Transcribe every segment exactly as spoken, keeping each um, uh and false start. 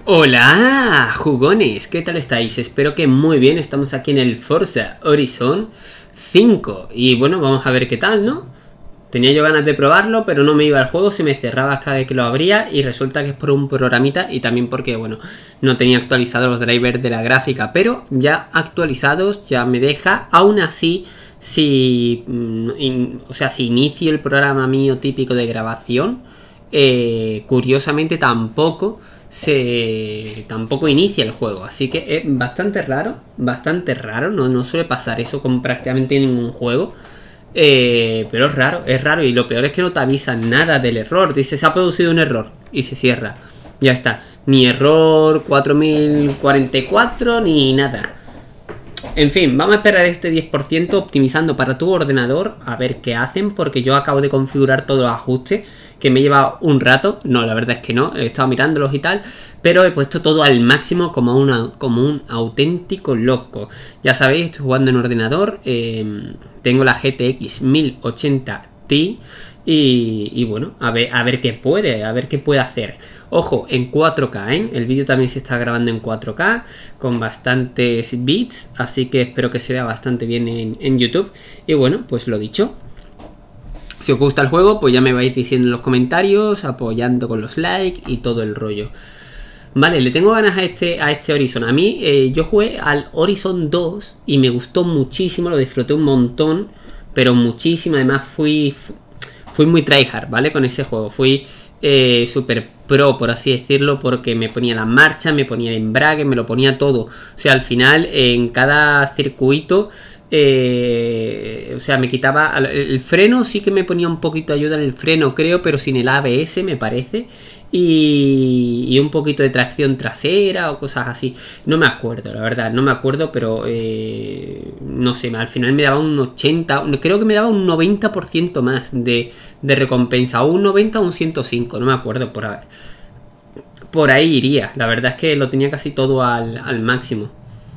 Hola, jugones, ¿qué tal estáis? Espero que muy bien, estamos aquí en el Forza Horizon cinco. Y bueno, vamos a ver qué tal, ¿no? Tenía yo ganas de probarlo, pero no me iba al juego, se me cerraba cada vez que lo abría. Y resulta que es por un programita y también porque, bueno, no tenía actualizados los drivers de la gráfica. Pero ya actualizados, ya me deja. Aún así, si, in, o sea, si inicio el programa mío típico de grabación, eh, curiosamente tampoco... se tampoco inicia el juego, así que es bastante raro, bastante raro, no, no suele pasar eso con prácticamente ningún juego, eh, pero es raro, es raro y lo peor es que no te avisan nada del error, dice se ha producido un error y se cierra, ya está, ni error cuatro mil cuarenta y cuatro ni nada. En fin, vamos a esperar este diez por ciento optimizando para tu ordenador a ver qué hacen, porque yo acabo de configurar todos los ajustes que me lleva un rato. No, la verdad es que no, he estado mirándolos y tal, pero he puesto todo al máximo como, una, como un auténtico loco. Ya sabéis, estoy jugando en ordenador, eh, tengo la G T X mil ochenta Ti y, y bueno, a ver, a ver qué puede, a ver qué puede hacer. Ojo, en cuatro K, ¿eh? El vídeo también se está grabando en cuatro K con bastantes bits, así que espero que se vea bastante bien en, en YouTube. Y bueno, pues lo dicho. Si os gusta el juego, pues ya me vais diciendo en los comentarios, apoyando con los likes y todo el rollo. Vale, le tengo ganas a este, a este Horizon. A mí, eh, yo jugué al Horizon dos y me gustó muchísimo, lo disfruté un montón, pero muchísimo. Además fui, fui muy tryhard, ¿vale? Con ese juego. Fui eh, super pro, por así decirlo, porque me ponía la marcha, me ponía el embrague, me lo ponía todo. O sea, al final, en cada circuito... Eh, o sea, me quitaba el, el freno, sí que me ponía un poquito de ayuda en el freno, creo, pero sin el A B S, me parece. Y, y un poquito de tracción trasera o cosas así. No me acuerdo, la verdad, no me acuerdo, pero eh, no sé, al final me daba un ochenta, creo que me daba un noventa por ciento más de, de recompensa, o un noventa o un ciento cinco, no me acuerdo, por ahí, por ahí iría. La verdad es que lo tenía casi todo al, al máximo.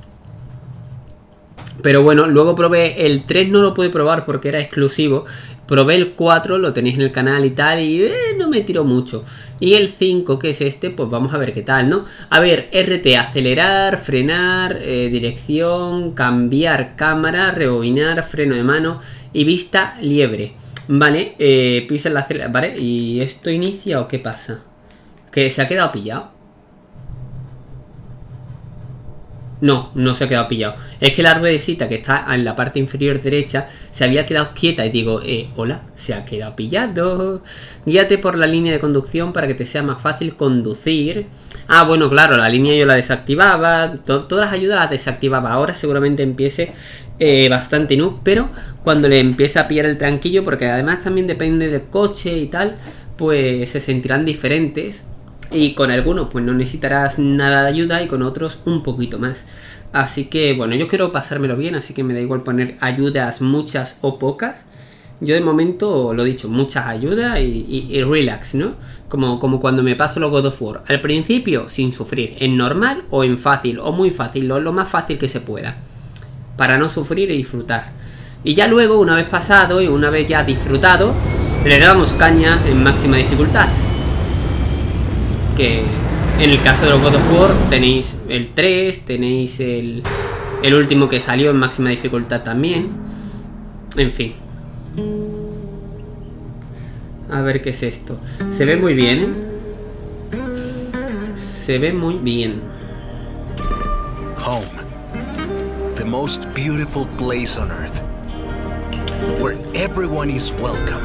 Pero bueno, luego probé el tres, no lo pude probar porque era exclusivo. Probé el cuatro, lo tenéis en el canal y tal, y eh, no me tiró mucho. Y el cinco, que es este, pues vamos a ver qué tal, ¿no? A ver, R T, acelerar, frenar, eh, dirección, cambiar cámara, rebobinar, freno de mano y vista liebre. Vale, eh, pisa el acelerador, ¿vale? ¿Y esto inicia o qué pasa? ¿Que se ha quedado pillado? No, no se ha quedado pillado. Es que la arbolecita que está en la parte inferior derecha se había quedado quieta y digo, eh, hola, se ha quedado pillado. Guíate por la línea de conducción para que te sea más fácil conducir. Ah, bueno, claro, la línea yo la desactivaba, to todas las ayudas las desactivaba. Ahora seguramente empiece eh, bastante noob, pero cuando le empiece a pillar el tranquillo, porque además también depende del coche y tal, pues se sentirán diferentes. Y con algunos pues no necesitarás nada de ayuda y con otros un poquito más. Así que bueno, yo quiero pasármelo bien, así que me da igual poner ayudas muchas o pocas. Yo de momento, lo dicho, muchas ayudas y, y, y relax, ¿no? Como, como cuando me paso los God of War. Al principio sin sufrir, en normal o en fácil o muy fácil, lo, lo más fácil que se pueda. Para no sufrir y disfrutar. Y ya luego, una vez pasado y una vez ya disfrutado, le damos caña en máxima dificultad. Que en el caso de los God of War tenéis el tres, tenéis el, el último que salió en máxima dificultad también. En fin. A ver qué es esto. Se ve muy bien, ¿eh? Se ve muy bien. Home. The most beautiful place on earth. Where everyone is welcome.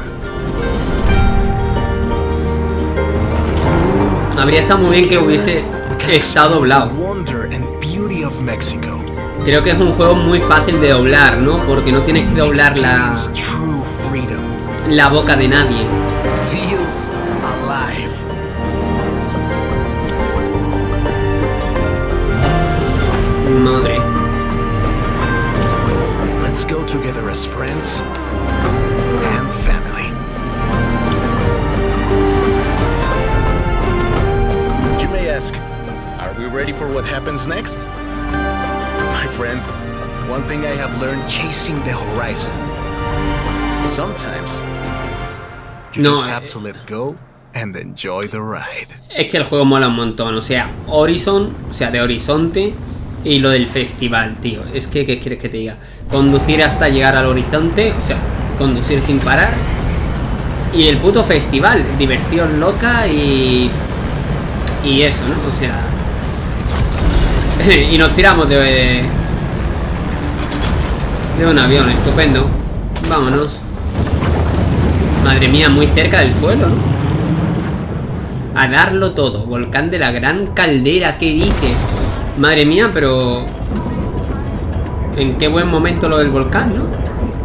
Habría estado muy bien que hubiese estado doblado. Creo que es un juego muy fácil de doblar, ¿no? Porque no tienes que doblar la, la boca de nadie. Madre. Let's go together as friends and family. Ask, are we ready for what happens next? My friend, one thing I have learned chasing the horizon. Sometimes you no, just have to let go and enjoy the ride. Es que el juego mola un montón, o sea, Horizon, o sea, de horizonte, y lo del festival, tío. Es que, ¿qué quieres que te diga? Conducir hasta llegar al horizonte, o sea, conducir sin parar. Y el puto festival, diversión loca y... Y eso, ¿no? O sea... y nos tiramos de... De un avión, estupendo. Vámonos. Madre mía, muy cerca del suelo, ¿no? A darlo todo. Volcán de la Gran Caldera, ¿qué dices? Madre mía, pero... En qué buen momento lo del volcán, ¿no?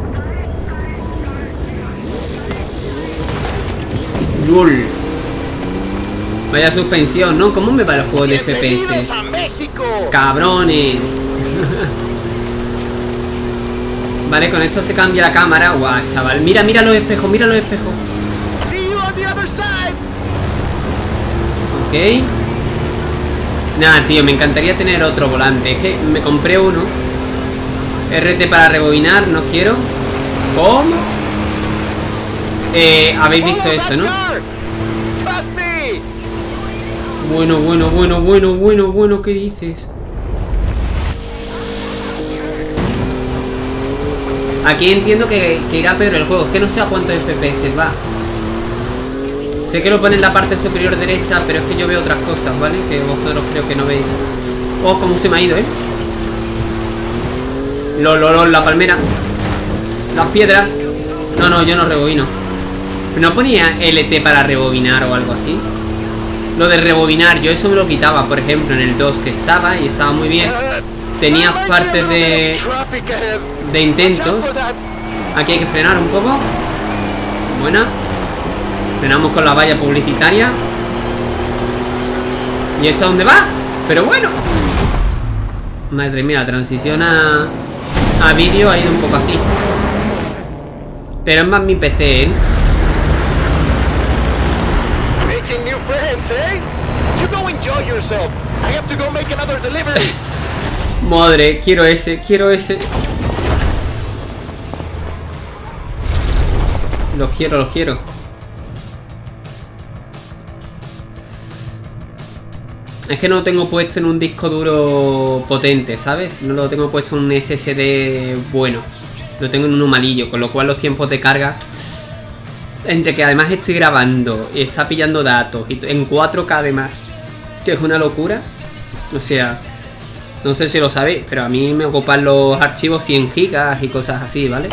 Lul. Vaya suspensión, ¿no? ¿Cómo me va el juego de F P S? ¡Cabrones! Vale, con esto se cambia la cámara. Guau, chaval. Mira, mira los espejos, mira los espejos. Ok. Nada, tío, me encantaría tener otro volante. Es que me compré uno. R T para rebobinar, no quiero. ¿Cómo? Eh, habéis visto eso, ¿no? Bueno, bueno, bueno, bueno, bueno, bueno, ¿qué dices? Aquí entiendo que, que irá peor el juego. Es que no sé a cuántos F P S va. Sé que lo pone en la parte superior derecha, pero es que yo veo otras cosas, ¿vale? Que vosotros creo que no veis. Oh, cómo se me ha ido, ¿eh? Lol, lol, lol, la palmera. Las piedras. No, no, yo no rebobino. ¿No ponía L T para rebobinar o algo así? Lo de rebobinar, yo eso me lo quitaba, por ejemplo, en el dos que estaba y estaba muy bien. Tenía partes de... de intentos. Aquí hay que frenar un poco. Buena. Frenamos con la valla publicitaria. ¿Y esto a dónde va? Pero bueno. Madre mía, la transición a... a vídeo ha ido un poco así. Pero es más mi P C, ¿eh? Madre, quiero ese, quiero ese. Los quiero, los quiero. Es que no lo tengo puesto en un disco duro potente, ¿sabes? No lo tengo puesto en un S S D bueno. Lo tengo en un malillo, con lo cual los tiempos de carga... Entre que además estoy grabando y está pillando datos y en cuatro K además, que es una locura. O sea, no sé si lo sabéis, pero a mí me ocupan los archivos cien gigas y cosas así, ¿vale?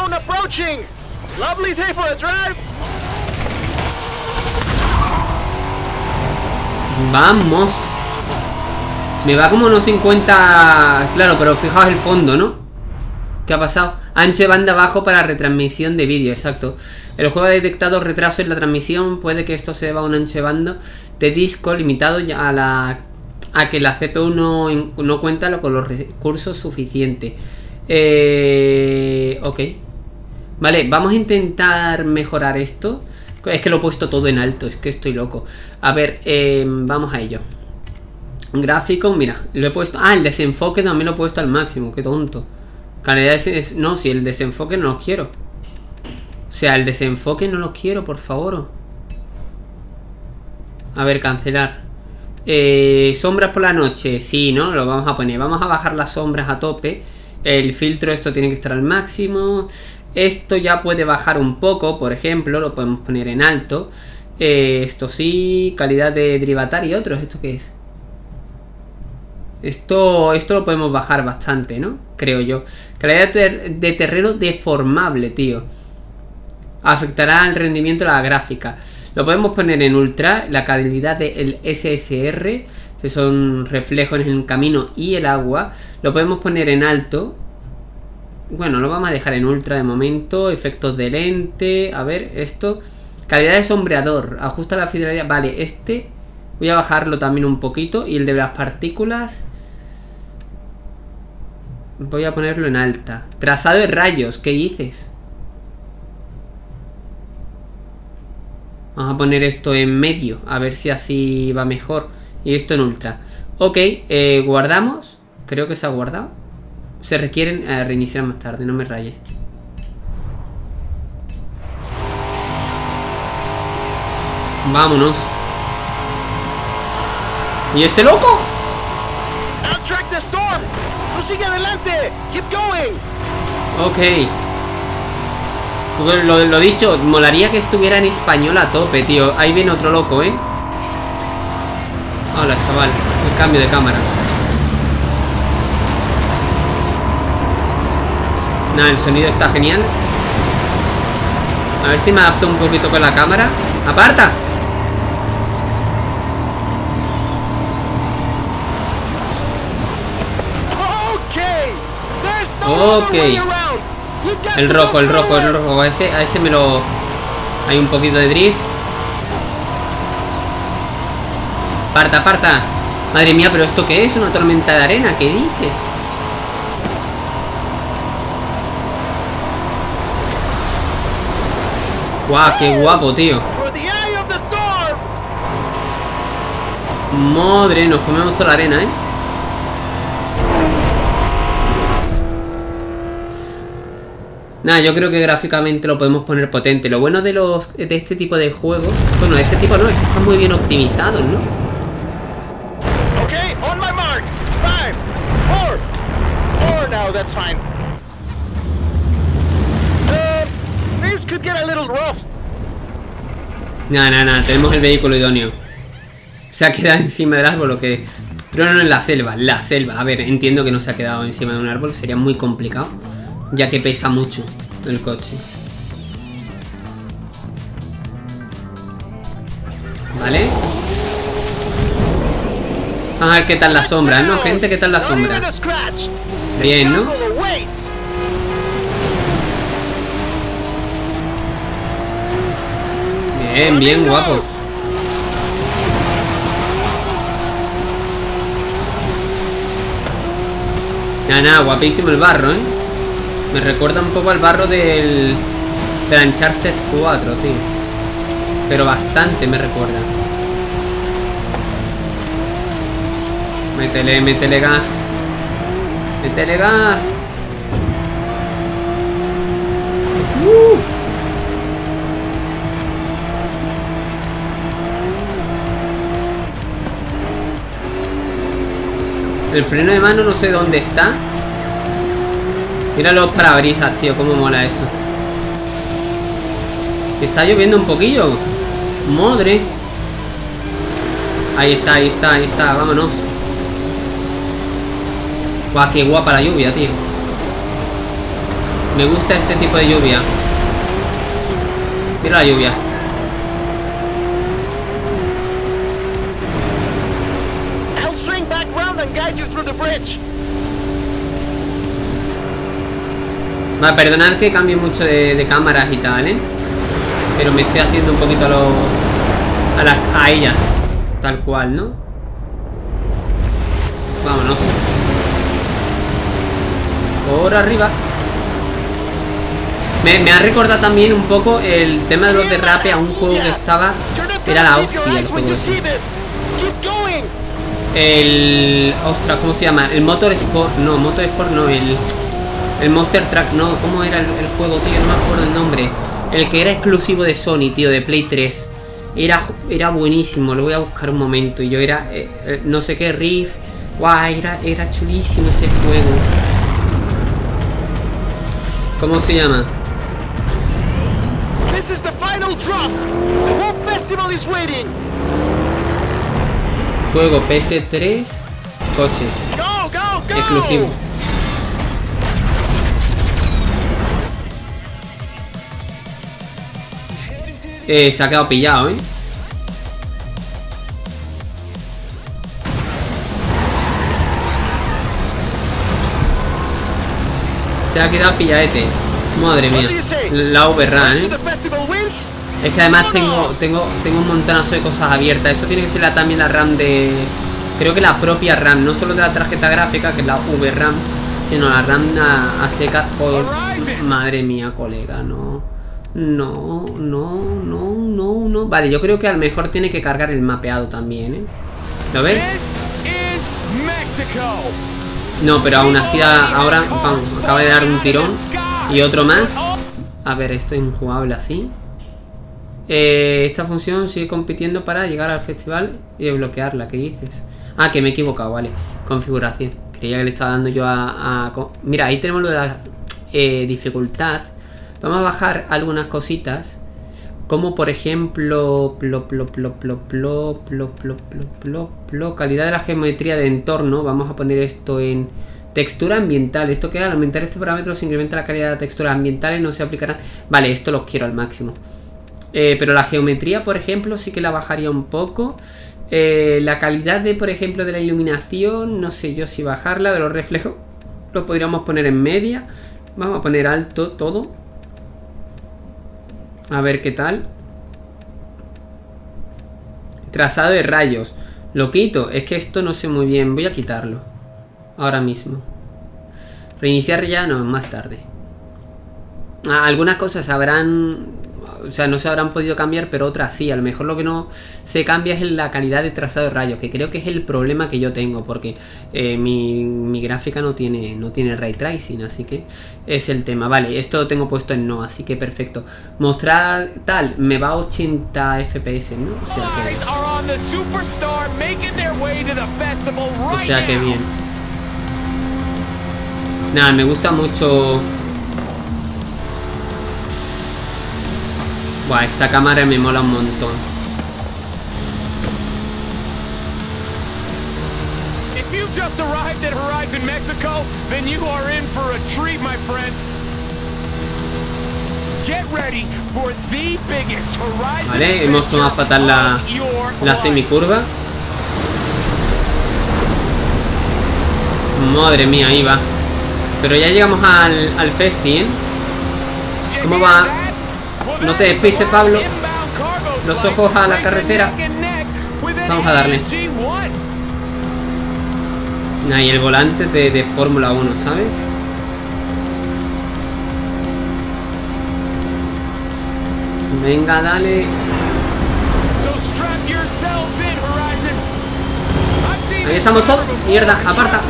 Vamos. Me va como unos cincuenta... Claro, pero fijaos el fondo, ¿no? ¿Qué ha pasado? Ancho de banda bajo para retransmisión de vídeo, exacto. El juego ha detectado retraso en la transmisión. Puede que esto se deba a un ancho de banda de disco limitado a la a que la C P U no, no cuenta con los recursos suficientes. Eh, ok. Vale, vamos a intentar mejorar esto. Es que lo he puesto todo en alto, es que estoy loco. A ver, eh, vamos a ello. Gráfico, mira, lo he puesto... Ah, el desenfoque también lo he puesto al máximo, qué tonto. Calidad de... No, si el desenfoque no lo quiero. O sea, el desenfoque no lo quiero, por favor. A ver, cancelar. Eh, sombras por la noche. Sí, ¿no? Lo vamos a poner. Vamos a bajar las sombras a tope. El filtro, esto tiene que estar al máximo. Esto ya puede bajar un poco, por ejemplo. Lo podemos poner en alto. Eh, esto sí. Calidad de derivatar y otros. ¿Esto qué es? Esto, esto lo podemos bajar bastante, ¿no? Creo yo. Calidad de, ter de terreno deformable, tío. Afectará al rendimiento de la gráfica. Lo podemos poner en ultra. La calidad del S S R, que son reflejos en el camino y el agua. Lo podemos poner en alto. Bueno, lo vamos a dejar en ultra de momento. Efectos de lente. A ver, esto. Calidad de sombreador. Ajusta la fidelidad. Vale, este voy a bajarlo también un poquito. Y el de las partículas voy a ponerlo en alta. Trazado de rayos, ¿qué dices? Vamos a poner esto en medio, a ver si así va mejor. Y esto en ultra. Ok, eh, guardamos. Creo que se ha guardado. Se requieren eh, reiniciar más tarde, no me rayes. Vámonos. ¿Y este loco? Outtrack the storm. Tú sigue adelante. Keep going. Ok. Lo, lo dicho, molaría que estuviera en español a tope, tío. Ahí viene otro loco, ¿eh? Hola, chaval. El cambio de cámara. Nada, el sonido está genial. A ver si me adapto un poquito con la cámara. ¡Aparta! Ok. El rojo, el rojo, el rojo. A ese, a ese me lo... Hay un poquito de drift. Aparta, aparta. Madre mía, pero ¿esto qué es? ¿Una tormenta de arena? ¿Qué dices? Guau, qué guapo, tío. Madre, nos comemos toda la arena, ¿eh? Nada, yo creo que gráficamente lo podemos poner potente. Lo bueno de los de este tipo de juegos... Bueno, de este tipo no, es que están muy bien optimizados, ¿no? Okay, on my mark. Five, four, four now, that's fine. Uh, this could get a little rough. Nada, nada, nada, tenemos el vehículo idóneo. Se ha quedado encima del árbol, lo que... Pero no en la selva, la selva. A ver, entiendo que no se ha quedado encima de un árbol, sería muy complicado, ya que pesa mucho el coche. Vale. Vamos a ver qué tal la sombra, ¿no, gente? ¿Qué tal la sombra? Bien, ¿no? Bien, bien, guapos. Nada, nada, guapísimo el barro, ¿eh? Me recuerda un poco al barro del... del Uncharted cuatro, tío. Pero bastante me recuerda. Métele, métele gas. Métele gas. Uh. El freno de mano no sé dónde está. Mira los parabrisas, tío, cómo mola eso. Está lloviendo un poquillo. Madre. Ahí está, ahí está, ahí está, vámonos. Guau, qué guapa la lluvia, tío. Me gusta este tipo de lluvia. Mira la lluvia. I'll swing back round and guide you through the bridge. Vale, perdonad que cambie mucho de, de cámaras y tal, ¿eh? Pero me estoy haciendo un poquito a los... A, las, a ellas. Tal cual, ¿no? Vámonos. Por arriba. Me, me ha recordado también un poco el tema de los derrapes a un juego que estaba... Era la hostia el juego ese. El... Ostras, ¿cómo se llama? El Motor Sport... No, Motor Sport no, el... El Monster Truck, no, ¿cómo era el, el juego, tío? No me acuerdo el nombre. El que era exclusivo de Sony, tío, de Play tres. Era, era buenísimo, lo voy a buscar un momento. Y yo era, eh, no sé qué, Riff. Guau, era, era chulísimo ese juego. ¿Cómo se llama? This is the final drop. The whole festival is waiting. Juego P S tres, coches. Go, go, go. Exclusivo. Eh, se ha quedado pillado, ¿eh? Se ha quedado pilladete. Madre mía. La overrun, ¿eh? Es que además tengo, tengo, tengo un montonazo de cosas abiertas. Eso tiene que ser la, también la RAM de... Creo que la propia RAM. No solo de la tarjeta gráfica, que es la V RAM, sino la RAM a, a seca. Por... Madre mía, colega, no... No, no, no, no, no. Vale, yo creo que a lo mejor tiene que cargar el mapeado también, ¿eh? ¿Lo ves? No, pero aún así ahora, vamos, acaba de dar un tirón. Y otro más. A ver, esto es injugable así. Eh, esta función sigue compitiendo para llegar al festival y desbloquearla. ¿Qué dices? Ah, que me he equivocado, vale. Configuración. Creía que le estaba dando yo a... a... Mira, ahí tenemos lo de la eh, dificultad. Vamos a bajar algunas cositas. Como por ejemplo... Plo, plo, plo, plo, plo, plo, plo, plo, plo, plo, calidad de la geometría de entorno. Vamos a poner esto en... Textura ambiental. Esto que al aumentar este parámetro se incrementa la calidad de texturas ambientales. No se aplicarán... Vale, esto lo quiero al máximo. Eh, pero la geometría, por ejemplo, sí que la bajaría un poco. Eh, la calidad de, por ejemplo, de la iluminación, no sé yo si bajarla. De los reflejos lo podríamos poner en media. Vamos a poner alto todo. A ver qué tal. Trazado de rayos. Lo quito, es que esto no sé muy bien. Voy a quitarlo ahora mismo. Reiniciar ya, no, más tarde. Ah, algunas cosas habrán... O sea, no se habrán podido cambiar, pero otras sí. A lo mejor lo que no se cambia es la calidad de trazado de rayos, que creo que es el problema que yo tengo, porque eh, mi, mi gráfica no tiene, no tiene ray tracing, así que es el tema. Vale, esto lo tengo puesto en no, así que perfecto. Mostrar tal, me va a ochenta F P S, ¿no? O sea que, o sea que bien. Nada, me gusta mucho... Buah, esta cámara me mola un montón. If you've just arrived at Horizon Mexico, then you are in for a treat, my friends. Get ready for the biggest Horizon. Vale, hemos tomado fatal la, la semicurva. Madre mía, ahí va. Pero ya llegamos al, al festi, ¿eh? ¿Cómo va? No te despistes, Pablo. Los ojos a la carretera. Vamos a darle. Ahí el volante de, de Fórmula uno, ¿sabes? Venga, dale. Ahí estamos todos. Mierda, aparta.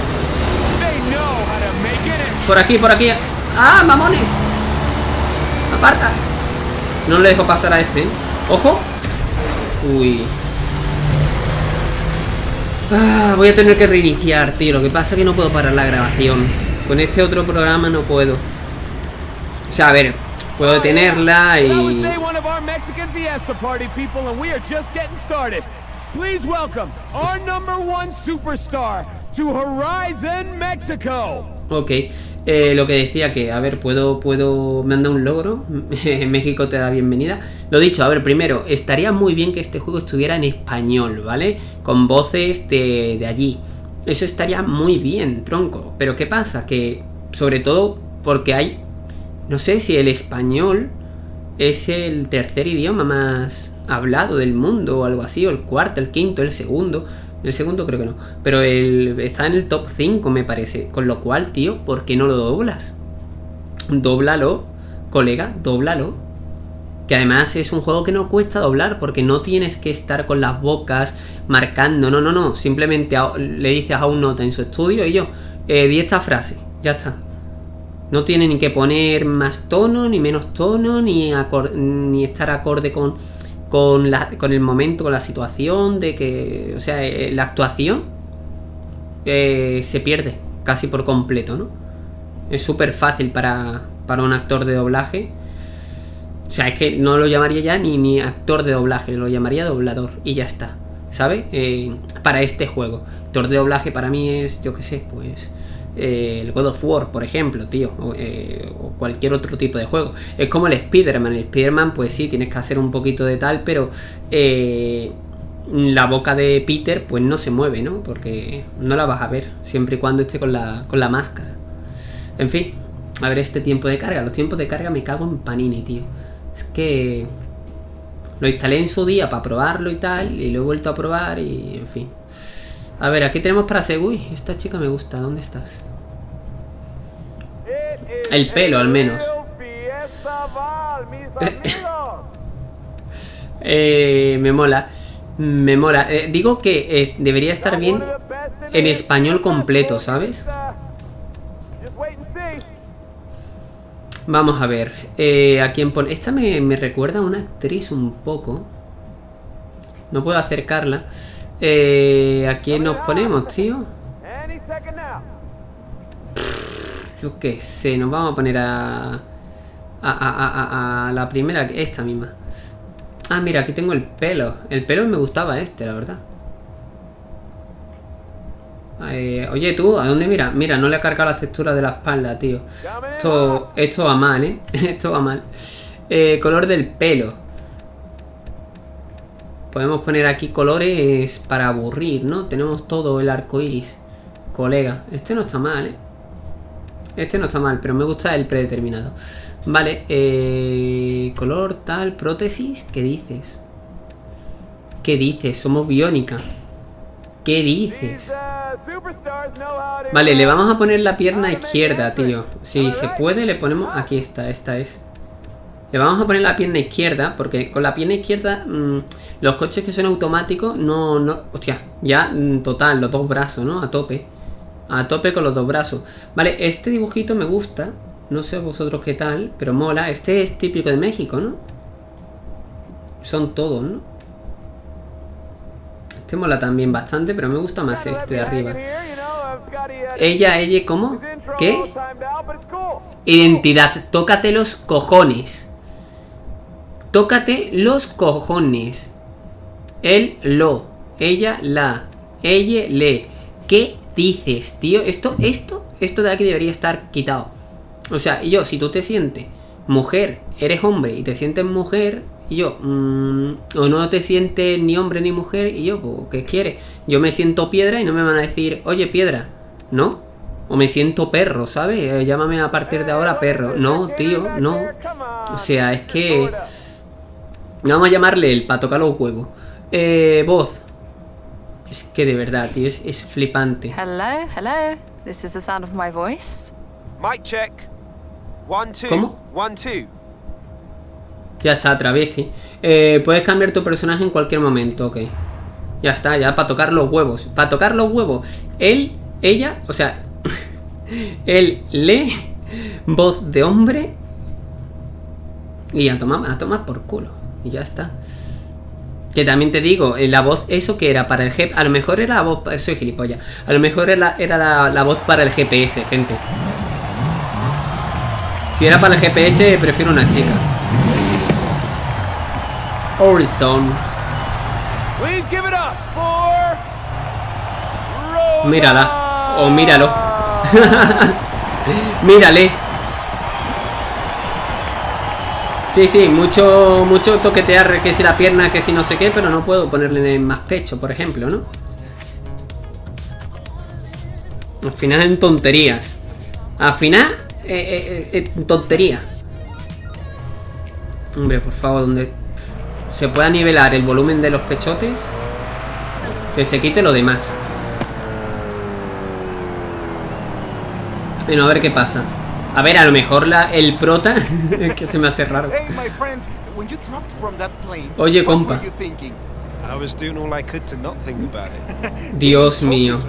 Por aquí, por aquí. ¡Ah, mamones! Aparta. No le dejo pasar a este, ¿eh? ¡Ojo! Uy. Ah, voy a tener que reiniciar, tío. Lo que pasa es que no puedo parar la grabación. Con este otro programa no puedo. O sea, a ver, puedo detenerla y... Please welcome our number one superstar to Horizon Mexico. Ok, eh, lo que decía que, a ver, puedo, puedo, me han dado un logro. México te da bienvenida. Lo dicho, a ver, primero, estaría muy bien que este juego estuviera en español, ¿vale? Con voces de, de allí. Eso estaría muy bien, tronco. Pero ¿qué pasa? Que, sobre todo, porque hay, no sé si el español es el tercer idioma más hablado del mundo o algo así, o el cuarto, el quinto, el segundo. El segundo creo que no, pero el, está en el top cinco me parece. Con lo cual, tío, ¿por qué no lo doblas? Dóblalo, colega, dóblalo. Que además es un juego que no cuesta doblar, porque no tienes que estar con las bocas marcando. No, no, no, simplemente a, le dices a un nota en su estudio y yo, eh, di esta frase, ya está. No tiene ni que poner más tono, ni menos tono, ni, acor ni estar acorde con... Con, la, con el momento, con la situación de que, o sea, eh, la actuación eh, se pierde casi por completo, ¿no? Es súper fácil para, para un actor de doblaje. O sea, es que no lo llamaría ya ni, ni actor de doblaje, lo llamaría doblador y ya está, ¿sabes? Eh, para este juego. Actor de doblaje para mí es, yo qué sé, pues... Eh, el God of War, por ejemplo, tío, o, eh, o cualquier otro tipo de juego. Es como el Spider-Man. El Spider-Man, pues sí, tienes que hacer un poquito de tal, pero eh, la boca de Peter, pues no se mueve, ¿no? Porque no la vas a ver, siempre y cuando esté con la, con la máscara. En fin, a ver este tiempo de carga. Los tiempos de carga me cago en Panini, tío. Es que lo instalé en su día para probarlo y tal, y lo he vuelto a probar y, en fin. A ver, aquí tenemos para Segui. Esta chica me gusta. ¿Dónde estás? El pelo, al menos. eh, me mola. Me mola. Eh, digo que eh, debería estar bien en español completo, ¿sabes? Vamos a ver. Eh, ¿A quién pone? Esta me, me recuerda a una actriz un poco. No puedo acercarla. Eh, ¿A quién nos ponemos, tío? Pff, yo qué sé, nos vamos a poner a... A, a, a, a, a la primera, esta misma. Ah, mira, aquí tengo el pelo. El pelo me gustaba este, la verdad. Eh, oye, tú, ¿a dónde mira? Mira, no le he cargado las texturas de la espalda, tío. Esto, esto va mal, ¿eh? Esto va mal. Eh, color del pelo. Podemos poner aquí colores para aburrir, ¿no? Tenemos todo el arco iris. Colega, este no está mal, ¿eh? Este no está mal, pero me gusta el predeterminado. Vale, eh, color tal, prótesis, ¿qué dices? ¿Qué dices? Somos biónica. ¿Qué dices? Vale, le vamos a poner la pierna izquierda, tío. Si se puede, le ponemos... Aquí está, esta es. Le vamos a poner la pierna izquierda, porque con la pierna izquierda mmm, los coches que son automáticos no... no hostia, ya mmm, total, los dos brazos, ¿no? A tope. A tope con los dos brazos. Vale, este dibujito me gusta. No sé vosotros qué tal, pero mola. Este es típico de México, ¿no? Son todos, ¿no? Este mola también bastante, pero me gusta más este de arriba. Ella, ella, ¿cómo? ¿Qué? Identidad. Tócate los cojones. Tócate los cojones. Él, lo. Ella, la. Ella, le. ¿Qué dices, tío? Esto, esto, esto de aquí debería estar quitado. O sea, yo, si tú te sientes mujer, eres hombre y te sientes mujer... Y yo, mmm, o no te sientes ni hombre ni mujer. Y yo, pues, ¿qué quieres? Yo me siento piedra y no me van a decir, oye, piedra, ¿no? O me siento perro, ¿sabes? Eh, llámame a partir de ahora perro. No, tío, no. O sea, es que... Vamos a llamarle él para tocar los huevos. Eh, voz. Es que de verdad, tío, es, es flipante. Hello, hello. This is the sound of my voice. Mic check. One, two. ¿Cómo? One, two. Ya está, travesti. Eh, puedes cambiar tu personaje en cualquier momento, ok. Ya está, ya para tocar los huevos. Para tocar los huevos. Él, ella, o sea... él, le... Voz de hombre. Y a tomar, a tomar por culo. Y ya está. Que también te digo, la voz, eso que era para el G P S. A lo mejor era la voz... Soy gilipollas. A lo mejor era, era la, la voz para el G P S, gente. Si era para el G P S, prefiero una chica. Horizon. Mírala. O míralo. Mírale. Sí, sí, mucho, mucho toquetear que si la pierna, que si no sé qué, pero no puedo ponerle más pecho, por ejemplo, ¿no? Al final en tonterías. Al final, eh, eh, eh, tontería. Hombre, por favor, donde se pueda nivelar el volumen de los pechotes, que se quite lo demás. Bueno, a ver qué pasa. A ver, a lo mejor la, el prota que se me hace raro. Oye, compa. Dios mío.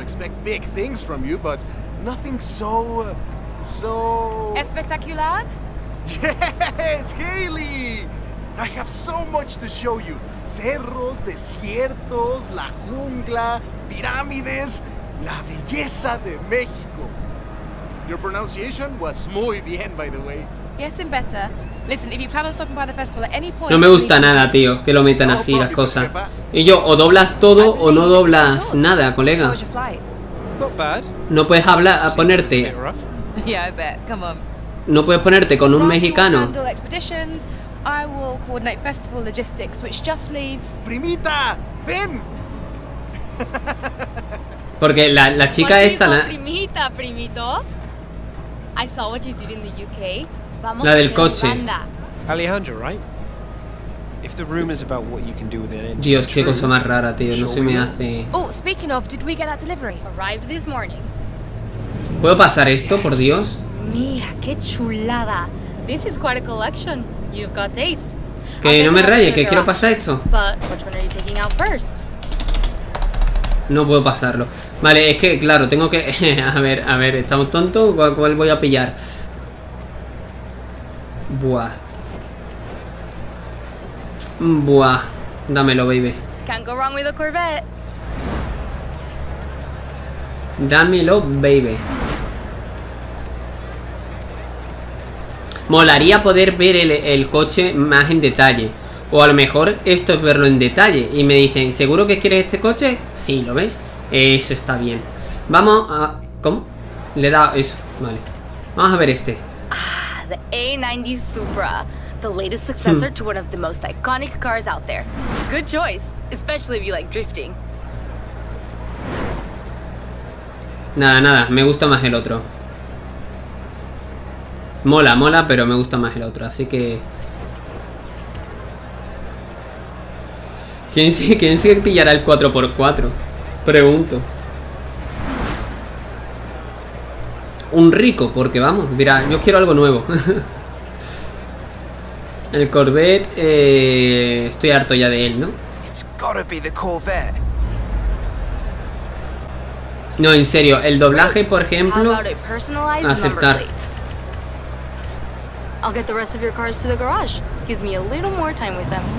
Espectacular. Yes, Hailey. I have so much to show you. Cerros, desiertos, la jungla, pirámides, la belleza de México. Your pronunciation was muy bien, by the way. Getting better. Listen, if you plan on stopping by the festival at any point. No me gusta nada, tío, que lo metan así las cosas. Y yo, o doblas todo o no doblas nada, colega. No puedes hablar, a ponerte. Yeah, I bet. Come on. No puedes ponerte con un mexicano. I will coordinate festival logistics, which just leaves. Primita, ven. Porque la, la chica esta, la... Primita, primito. I saw what you did in the U K. Vamos La del coche. Alejandro, right? If the rumors about what you can do with it. Dios, qué cosa más rara, tío. No se me hace. Oh, speaking of, did we get that delivery? Arrived this morning. ¿Puedo pasar esto, por Dios? Mira, qué chulada. This is quite a collection. You've got taste. Que no me raye, que quiero pasar esto. But which one are you taking out first? No puedo pasarlo. Vale, es que, claro, tengo que... a ver, a ver, ¿estamos tontos? ¿Cuál, cuál voy a pillar? Buah. Buah. Dámelo, baby. Can't go wrong with a Corvette. Dámelo, baby. Molaría poder ver el, el coche más en detalle. O a lo mejor esto es verlo en detalle. Y me dicen, ¿seguro que quieres este coche? Sí, ¿lo ves? Eso está bien. Vamos a... ¿Cómo? Le da eso, vale. Vamos a ver este. Ah, the A ninety Supra. The latest successor to one of the most iconic cars out there. Good choice, especially if you like drifting. Nada, nada, me gusta más el otro. Mola, mola, pero me gusta más el otro, así que... ¿Quién se, quién se pillará el cuatro por cuatro? Pregunto. Un rico, porque vamos, dirá, yo quiero algo nuevo. El Corvette, eh, estoy harto ya de él, ¿no? It's gotta be the Corvette. No, en serio, el doblaje, por ejemplo, How about a personalized number aceptar. plate? I'll get the rest of your cars to the garage. Gives me a little more time with them.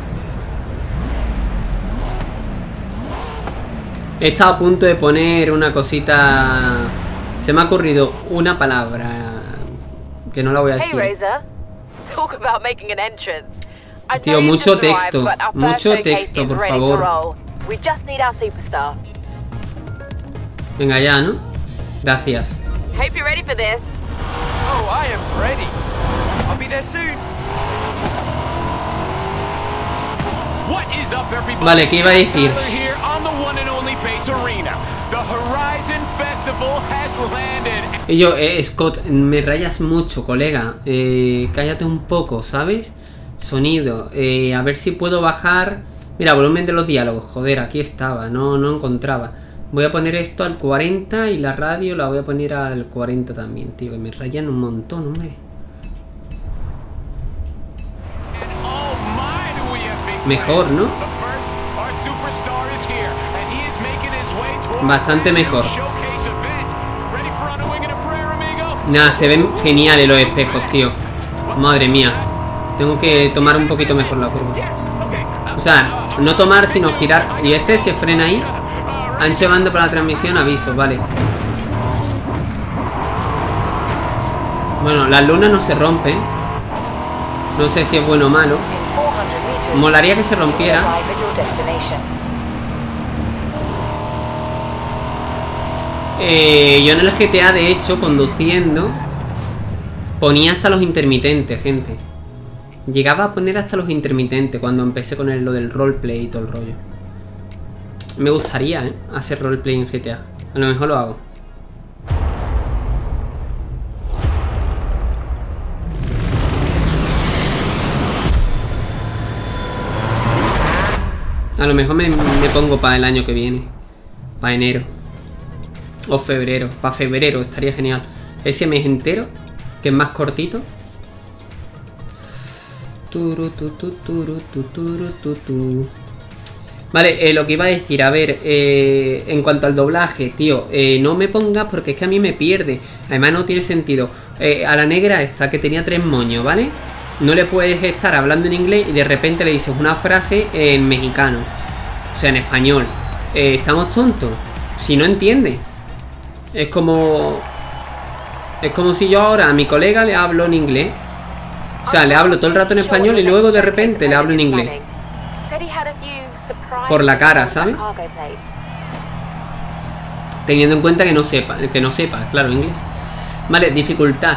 He estado a punto de poner una cosita. Se me ha ocurrido una palabra que no la voy a Hey, decir. Razor. Talk about making an entrance. I Tío, know you've mucho just arrived, texto, but our mucho first showcase texto, is por ready to favor. roll. We just need our superstar. Venga ya, ¿no? Gracias. Hope you're ready for this. Oh, I am ready. I'll be there soon. What is up, everybody? Vale, ¿qué iba a decir? Tyler here on the one and only Base Arena. The Horizon Festival has landed. Y yo, eh, Scott, me rayas mucho, colega. Eh, cállate un poco, ¿sabes? Sonido. Eh, a ver si puedo bajar. Mira, volumen de los diálogos. Joder, aquí estaba. No, no encontraba. Voy a poner esto al cuarenta y la radio la voy a poner al cuarenta también, tío. Que me rayan un montón, hombre. Mejor, ¿no? Bastante mejor. Nada, se ven geniales los espejos, tío. Madre mía. Tengo que tomar un poquito mejor la curva. O sea, no tomar, sino girar. Y este se frena ahí. Ancho bando para la transmisión, aviso, vale. Bueno, las lunas no se rompen. No sé si es bueno o malo. Molaría que se rompiera. Eh, yo en el G T A, de hecho, conduciendo, ponía hasta los intermitentes, gente. Llegaba a poner hasta los intermitentes cuando empecé con el, lo del roleplay y todo el rollo. Me gustaría, ¿eh? Hacer roleplay en G T A. A lo mejor lo hago. A lo mejor me, me pongo para el año que viene. Para enero. O febrero. Para febrero estaría genial. Ese mes entero, que es más cortito. Turu, tu, tu, turu, tu, turu, tu, tu. Vale, eh, lo que iba a decir, a ver, eh, en cuanto al doblaje, tío, eh, no me pongas porque es que a mí me pierde. Además no tiene sentido. Eh, a la negra esta que tenía tres moños, ¿vale? No le puedes estar hablando en inglés y de repente le dices una frase en mexicano. O sea, en español. Eh, ¿Estamos tontos? Si no entiende. Es como... Es como si yo ahora a mi colega le hablo en inglés. O sea, le hablo todo el rato en español y luego de repente le hablo en inglés. Por la cara, ¿sabes? Teniendo en cuenta que no sepa, que no sepa, claro, inglés. Vale, dificultad.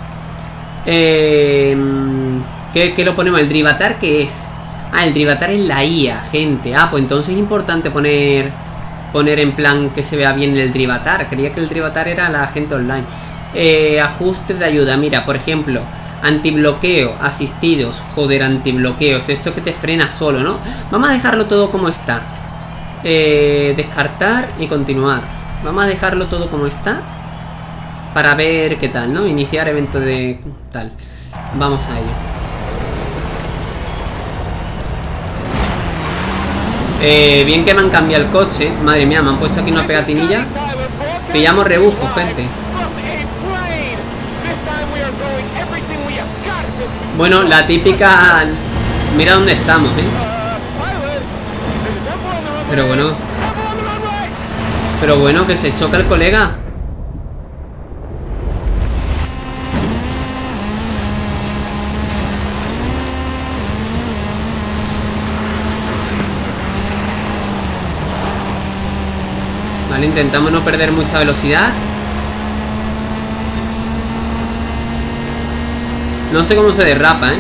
Eh, ¿qué, ¿Qué lo ponemos? ¿El Drivatar qué es? Ah, el Drivatar es la I A, gente. Ah, pues entonces es importante poner Poner en plan que se vea bien el Drivatar. Creía que el Drivatar era la gente online. eh, Ajustes de ayuda, mira, por ejemplo, antibloqueo, asistidos. Joder, antibloqueos, esto que te frena solo, ¿no? Vamos a dejarlo todo como está. eh, Descartar y continuar. Vamos a dejarlo todo como está para ver qué tal, ¿no? Iniciar evento de tal. Vamos a ello. Eh, bien que me han cambiado el coche. Madre mía, me han puesto aquí una pegatinilla. Pillamos rebufo, gente. Bueno, la típica... Mira dónde estamos, ¿eh? Pero bueno... Pero bueno, que se choca el colega. Vale, intentamos no perder mucha velocidad. No sé cómo se derrapa, ¿eh?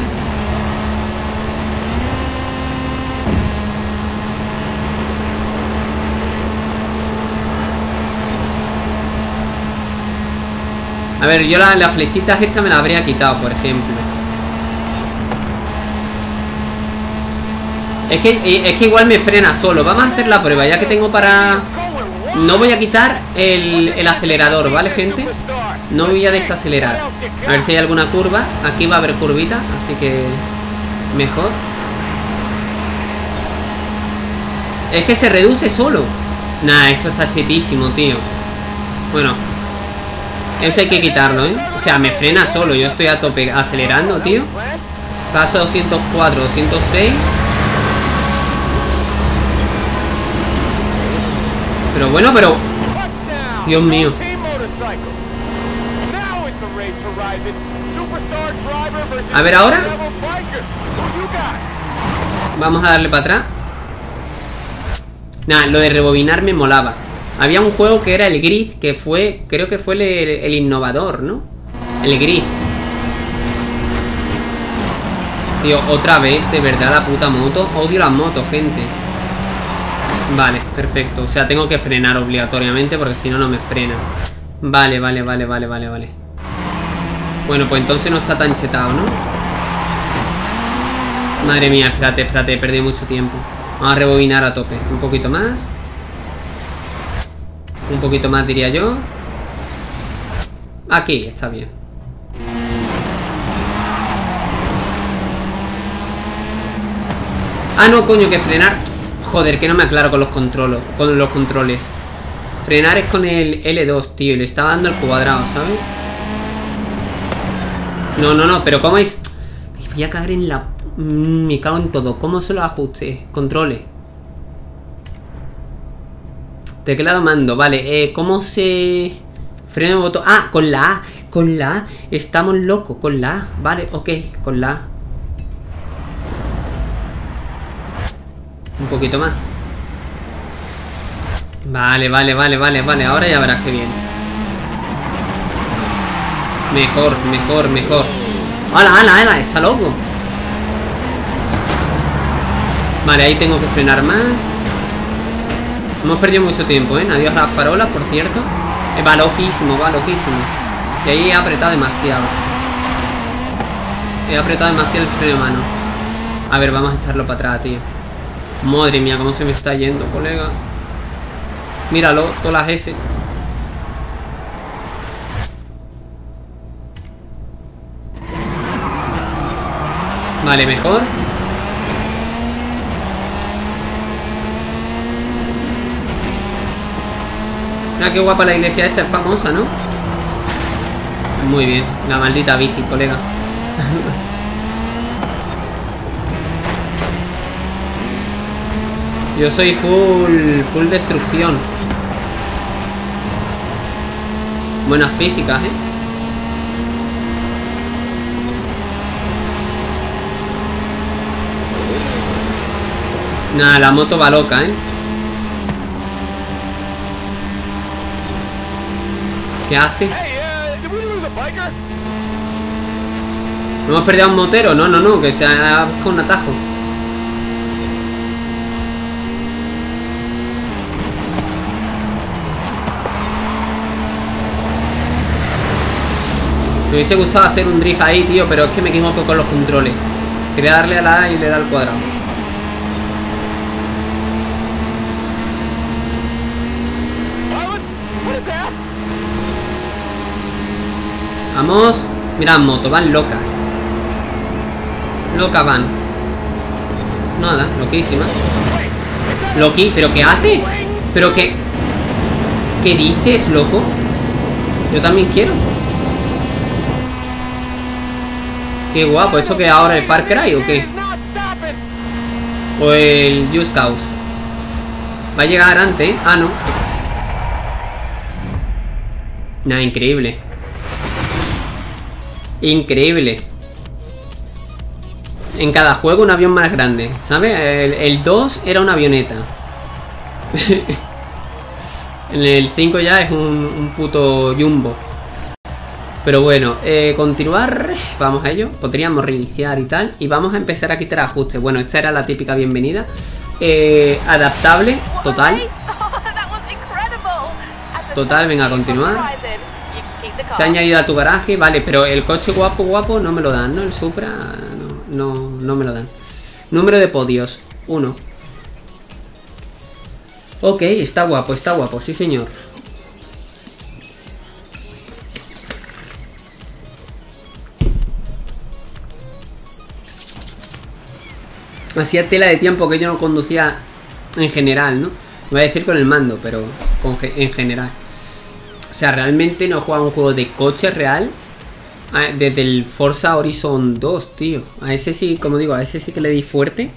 A ver, yo las la flechitas estas me las habría quitado, por ejemplo. Es que, es que igual me frena solo. Vamos a hacer la prueba, ya que tengo para... No voy a quitar el, el acelerador, ¿vale, gente? No voy a desacelerar. A ver si hay alguna curva. Aquí va a haber curvita, así que... Mejor. Es que se reduce solo. Nah, esto está chetísimo, tío. Bueno, eso hay que quitarlo, ¿eh? O sea, me frena solo. Yo estoy a tope acelerando, tío. Paso doscientos cuatro, doscientos seis. Pero bueno, pero... Dios mío. A ver ahora. Vamos a darle para atrás. Nah, lo de rebobinar me molaba. Había un juego que era el Grid, que fue... Creo que fue el, el innovador, ¿no? El Grid. Tío, otra vez, de verdad, la puta moto. Odio las motos, gente. Vale, perfecto. O sea, tengo que frenar obligatoriamente porque si no, no me frena. Vale, vale, vale, vale, vale, vale. Bueno, pues entonces no está tan chetado, ¿no? Madre mía, espérate, espérate, he perdido mucho tiempo. Vamos a rebobinar a tope. Un poquito más. Un poquito más, diría yo. Aquí, está bien. Ah, no, coño, que frenar. Joder, que no me aclaro con los controlos. Con los controles. Frenar es con el L dos, tío. Y le estaba dando el cuadrado, ¿sabes? No, no, no, pero ¿cómo es? Voy a caer en la... Me cago en todo. ¿Cómo se los ajustes? Controles. Teclado mando, vale. Eh, ¿Cómo se... Freno de botón? Ah, con la A. Con la A. Estamos locos. Con la A. Vale, ok. Con la A. Un poquito más. Vale, vale, vale, vale, vale. Ahora ya verás que bien. Mejor, mejor, mejor. ¡Hala, hala, hala! Está loco. Vale, ahí tengo que frenar más. Hemos perdido mucho tiempo, ¿eh? Adiós a las farolas, por cierto. eh, Va loquísimo, va loquísimo. Y ahí he apretado demasiado. He apretado demasiado el freno de mano. A ver, vamos a echarlo para atrás, tío. Madre mía, cómo se me está yendo, colega. Míralo, todas las S. Vale, mejor. Mira qué guapa la iglesia esta, es famosa, ¿no? Muy bien, la maldita bici, colega. Yo soy full, full destrucción. Buenas físicas, ¿eh? Nada, la moto va loca, ¿eh? ¿Qué hace? ¿No hemos perdido a un motero? No, no, no, que se ha buscado un atajo. Me hubiese gustado hacer un drift ahí, tío, pero es que me equivoco con los controles. Quería darle a la A y le da al cuadrado. Vamos. Mira, moto, van locas. Locas van. Nada, loquísima. Loqui, ¿pero qué hace? ¿Pero qué? ¿Qué dices, loco? Yo también quiero. Qué guapo. ¿Esto que ahora el Far Cry o qué? O el Just Cause. Va a llegar antes, ¿eh? Ah, no. Nah, increíble. Increíble. En cada juego un avión más grande, ¿sabes? El, el dos era una avioneta. En el cinco ya es un, un puto jumbo. Pero bueno, eh, continuar. Vamos a ello. Podríamos reiniciar y tal. Y vamos a empezar a quitar ajustes. Bueno, esta era la típica bienvenida. eh, Adaptable, total. Total, venga, a continuar. Se ha añadido a tu garaje. Vale, pero el coche guapo, guapo no me lo dan, ¿no? El Supra no, no, no me lo dan. Número de podios, uno. Ok, está guapo, está guapo, sí señor. Hacía tela de tiempo que yo no conducía en general, ¿no? Voy a decir con el mando, pero con, en general. O sea, realmente no he jugado un juego de coche real desde el Forza Horizon dos, tío. A ese sí, como digo, a ese sí que le di fuerte.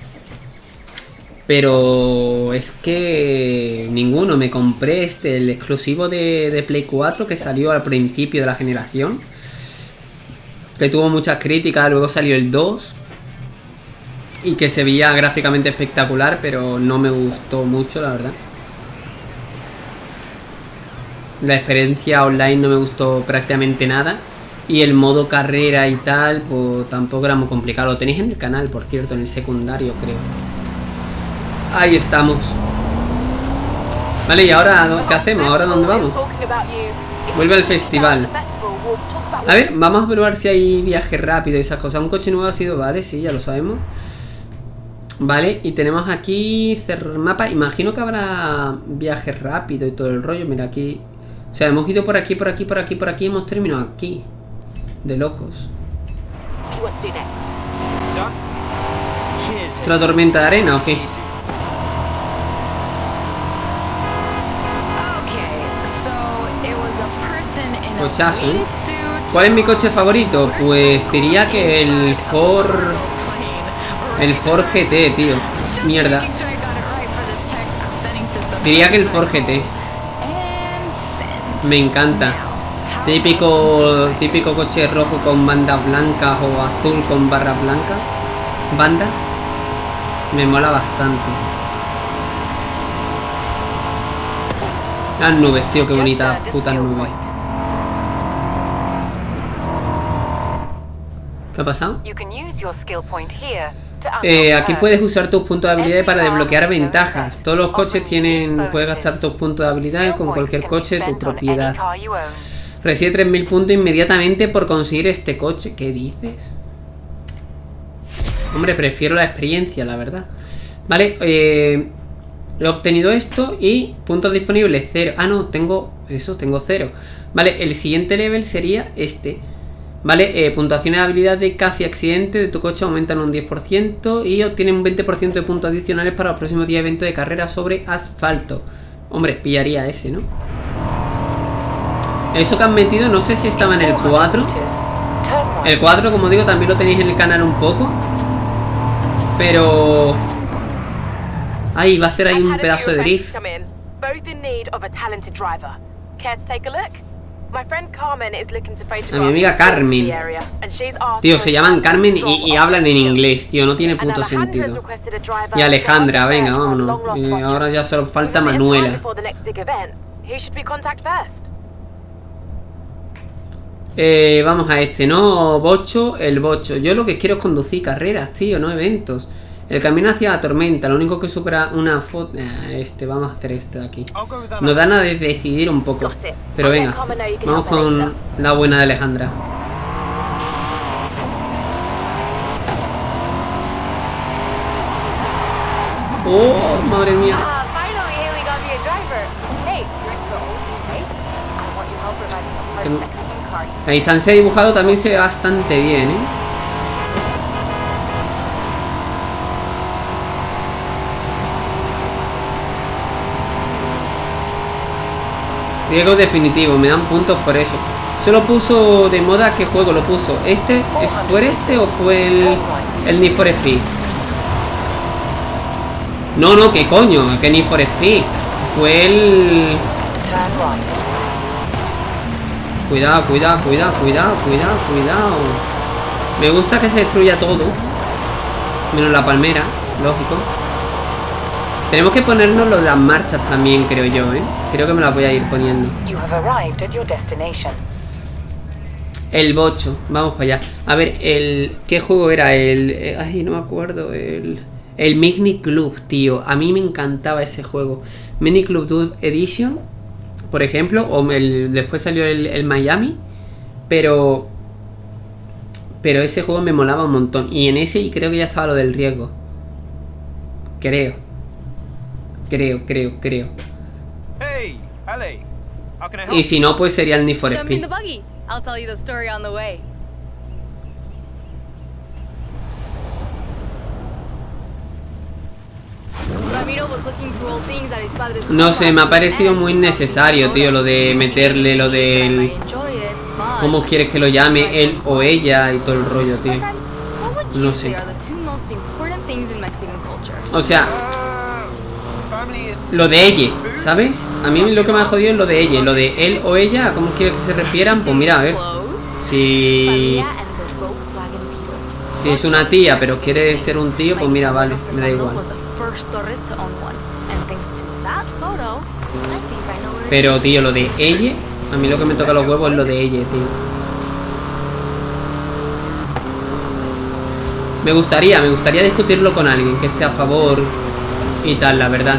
Pero es que ninguno. Me compré este, el exclusivo de, de Play cuatro que salió al principio de la generación, que tuvo muchas críticas. Luego salió el dos y que se veía gráficamente espectacular, pero no me gustó mucho, la verdad. La experiencia online no me gustó prácticamente nada. Y el modo carrera y tal, pues tampoco era muy complicado. Lo tenéis en el canal, por cierto, en el secundario, creo. Ahí estamos. Vale, ¿y ahora qué hacemos? ¿Ahora dónde vamos? Vuelve al festival. A ver, vamos a probar si hay viaje rápido y esas cosas. Un coche nuevo ha sido, vale, sí, ya lo sabemos. Vale, y tenemos aquí cerrar mapa. Imagino que habrá viaje rápido y todo el rollo. Mira aquí. O sea, hemos ido por aquí, por aquí, por aquí, por aquí. Hemos terminado aquí. De locos. ¿Otra tormenta de arena o qué? Cochazo, ¿eh? ¿Cuál es mi coche favorito? Pues diría que el Ford... El Ford G T, tío. Mierda. Diría que el Ford G T. Me encanta. Típico, típico coche rojo con bandas blancas o azul con barras blancas. Bandas. Me mola bastante. Las nubes, tío, qué bonitas putas nubes. ¿Qué ha pasado? Eh, aquí puedes usar tus puntos de habilidad para desbloquear ventajas. Todos los coches tienen... Puedes gastar tus puntos de habilidad con cualquier coche de tu propiedad. Recibe tres mil puntos inmediatamente por conseguir este coche. ¿Qué dices? Hombre, prefiero la experiencia, la verdad. Vale, eh, he obtenido esto y puntos disponibles cero. Ah, no, tengo... Eso, tengo cero. Vale, el siguiente level sería este. Vale, eh, puntuaciones de habilidad de casi accidente de tu coche aumentan un diez por ciento y obtienen un veinte por ciento de puntos adicionales para los próximos diez eventos de carrera sobre asfalto. Hombre, pillaría ese, ¿no? Eso que han metido, no sé si estaba en el cuatro. El cuatro, como digo, también lo tenéis en el canal un poco. Pero... Ahí va a ser ahí un pedazo de drift. A mi amiga Carmen. Tío, se llaman Carmen y, y hablan en inglés, tío. No tiene puto sentido. Y Alejandra, venga, vámonos. Y ahora ya solo falta Manuela. Eh, vamos a este, ¿no? Bocho, el bocho. Yo lo que quiero es conducir carreras, tío, no eventos. El camino hacia la tormenta, lo único que supera una foto... Eh, este, vamos a hacer este de aquí. Nos dan a decidir un poco. Pero venga, vamos con la buena de Alejandra. Oh, madre mía. La distancia dibujado también se ve bastante bien, ¿eh? Riesgo definitivo, me dan puntos por eso. Solo puso de moda qué juego lo puso. ¿Este? ¿Fue este o fue el, el Need for Speed? No, no, ¿qué coño? ¿Qué Need for Speed? Fue el... Cuidado, cuidado, cuidado, cuidado, cuidado, cuidado. Me gusta que se destruya todo. Menos la palmera, lógico. Tenemos que ponernos lo de las marchas también, creo yo, ¿eh? Creo que me las voy a ir poniendo. El bocho, vamos para allá. A ver, el... ¿qué juego era? El... Ay, no me acuerdo. El... El Mini Club, tío. A mí me encantaba ese juego. Mini Club Edition, por ejemplo. O el... después salió el, el Miami. Pero... Pero ese juego me molaba un montón. Y en ese y creo que ya estaba lo del riesgo. Creo. Creo, creo, creo. Hey, Ale. How can I help? Y si no, pues sería el Need for Jump in Speed. the buggy. I'll tell you the story on the way. Ramiro was looking through old things at his padre's No sé, me ha parecido muy and necesario, tío, lo de meterle lo del... I enjoy it, but- ¿Cómo quieres que lo llame? Él o ella y todo el rollo, tío. My friend, what would No you sé. say are the two most important things in Mexican culture? O sea, Uh, family and lo de ella, ¿sabes? A mí lo que me ha jodido es lo de ella. Lo de él o ella, ¿a cómo quieres que se refieran? Pues mira, a ver. Clothes, Si... familia and the Volkswagen Beetle. Si es una tía, pero quiere ser un tío, pues mira, vale, me da igual. Was the first tourist to own one. And thanks to that photo, I think I know where it Pero, is. tío, lo de ella... A mí lo que me toca los huevos es lo de ella, tío. Me gustaría, me gustaría discutirlo con alguien que esté a favor y tal, la verdad.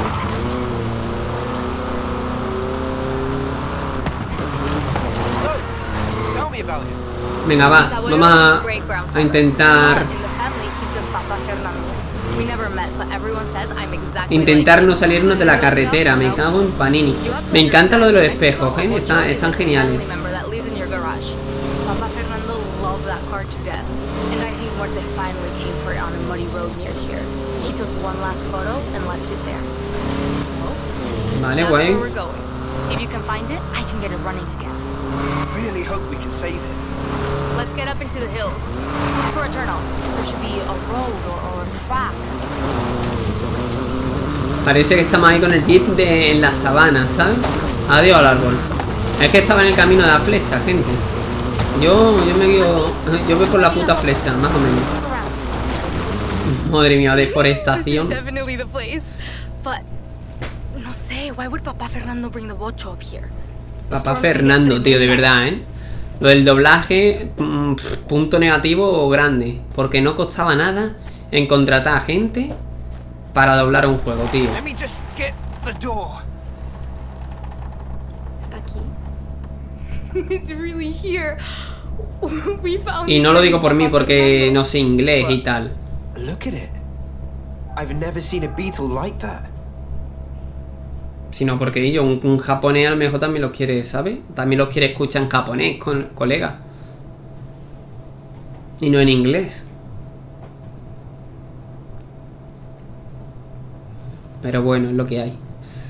so, tell me about him. Venga, va, His abuelo vamos was a, great-grandfather. a intentar But in the family, he's just Papa Fernando. We never met, but everyone says I'm exactly intentar like no him. salirnos de la carretera. Me cago en Panini. Me encanta lo de los espejos, ¿eh? Están, están geniales. Family member that lives in your garage. Papa Fernando loved that car to death, and I think Muerte finally came for it on a muddy road near here. He took one last photo and left it there. So, Vale, that's guay. where we're going. If you can find it, I can get it running again. Really hope we can save it. Let's get up into the hills. Look for a turnoff. There should be a road or, or a track. Parece que estamos ahí con el jeep de, en la sabana, ¿sabes? Adiós al árbol. Es que estaba en el camino de la flecha, gente. Yo, yo me guío, yo voy por la puta flecha, más o menos. Madre mía, This is deforestación. definitely the place. But no sé, why would Papa Fernando bring the bocho up here? The Papá storms can get Fernando, pretty tío, de bad. verdad, ¿eh? Lo del doblaje, mm, pf, punto negativo grande. Porque no costaba nada en contratar a gente para doblar un juego, tío. Let me just get the door. Está aquí. It's really here. We found Y it. no lo digo por mí Papa porque Fernando. no sé inglés y tal. Look at it. I've never seen a beetle like that. Sino porque yo, un, un japonés a lo mejor también los quiere, ¿sabes? También los quiere escuchar en japonés, con colega. Y no en inglés. Pero bueno, es lo que hay.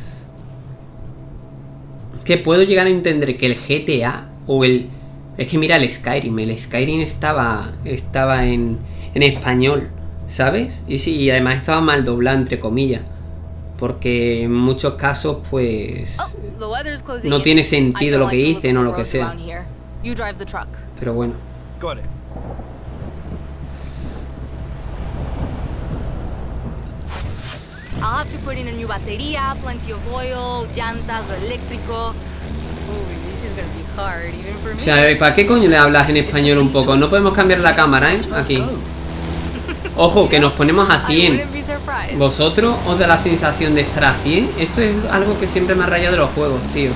Que puedo llegar a entender que el G T A o el... Es que mira el Skyrim, el Skyrim estaba estaba en, en español, ¿sabes? Y sí, y además estaba mal doblado, entre comillas. Porque en muchos casos, pues... Oh, the weather's closing no in. tiene I sentido don't lo que like to look dicen o at lo the que roads sea. around here. You drive the truck. Pero bueno. Got it. I'll have to put in a new batería, plenty of oil, llantas o eléctrico. Ooh, this is gonna be hard, even for O me. sea, ¿para qué coño le hablas en español un poco? No podemos cambiar la cámara, ¿eh? Aquí. Ojo, que nos ponemos a I cien. wouldn't be surprised. ¿Vosotros os da la sensación de estar a cien? Esto es algo que siempre me ha rayado de los juegos, tío.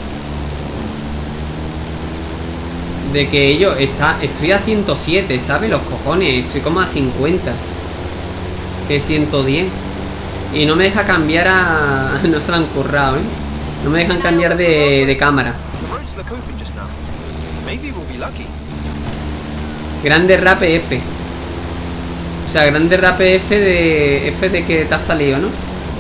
De que yo está, estoy a ciento siete, ¿sabes? Los cojones, estoy como a cincuenta. Que ciento diez. Y no me deja cambiar a... No se lo han currado, ¿eh? No me dejan cambiar de, de cámara. The roads look open just now. Maybe we'll be lucky. Grande rap F. O sea, grande rap F de... F de que te has salido, ¿no?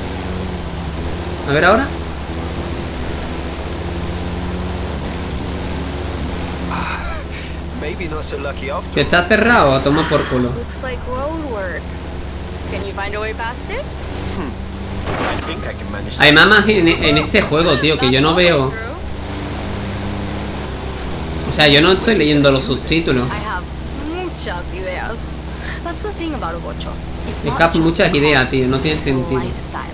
A ver ahora. Maybe not so lucky after. ¿Que está cerrado? Toma por culo. Looks like roadworks. Can you find a way past it? I think I can manage. Hay mamas en, en este juego, tío, que yo no veo. O sea, yo no estoy leyendo los subtítulos. I have muchas ideas. That's the thing about Ocho. It's Es not que hay just muchas a ideas, hobby, tío, no tiene it's a sentido. lifestyle.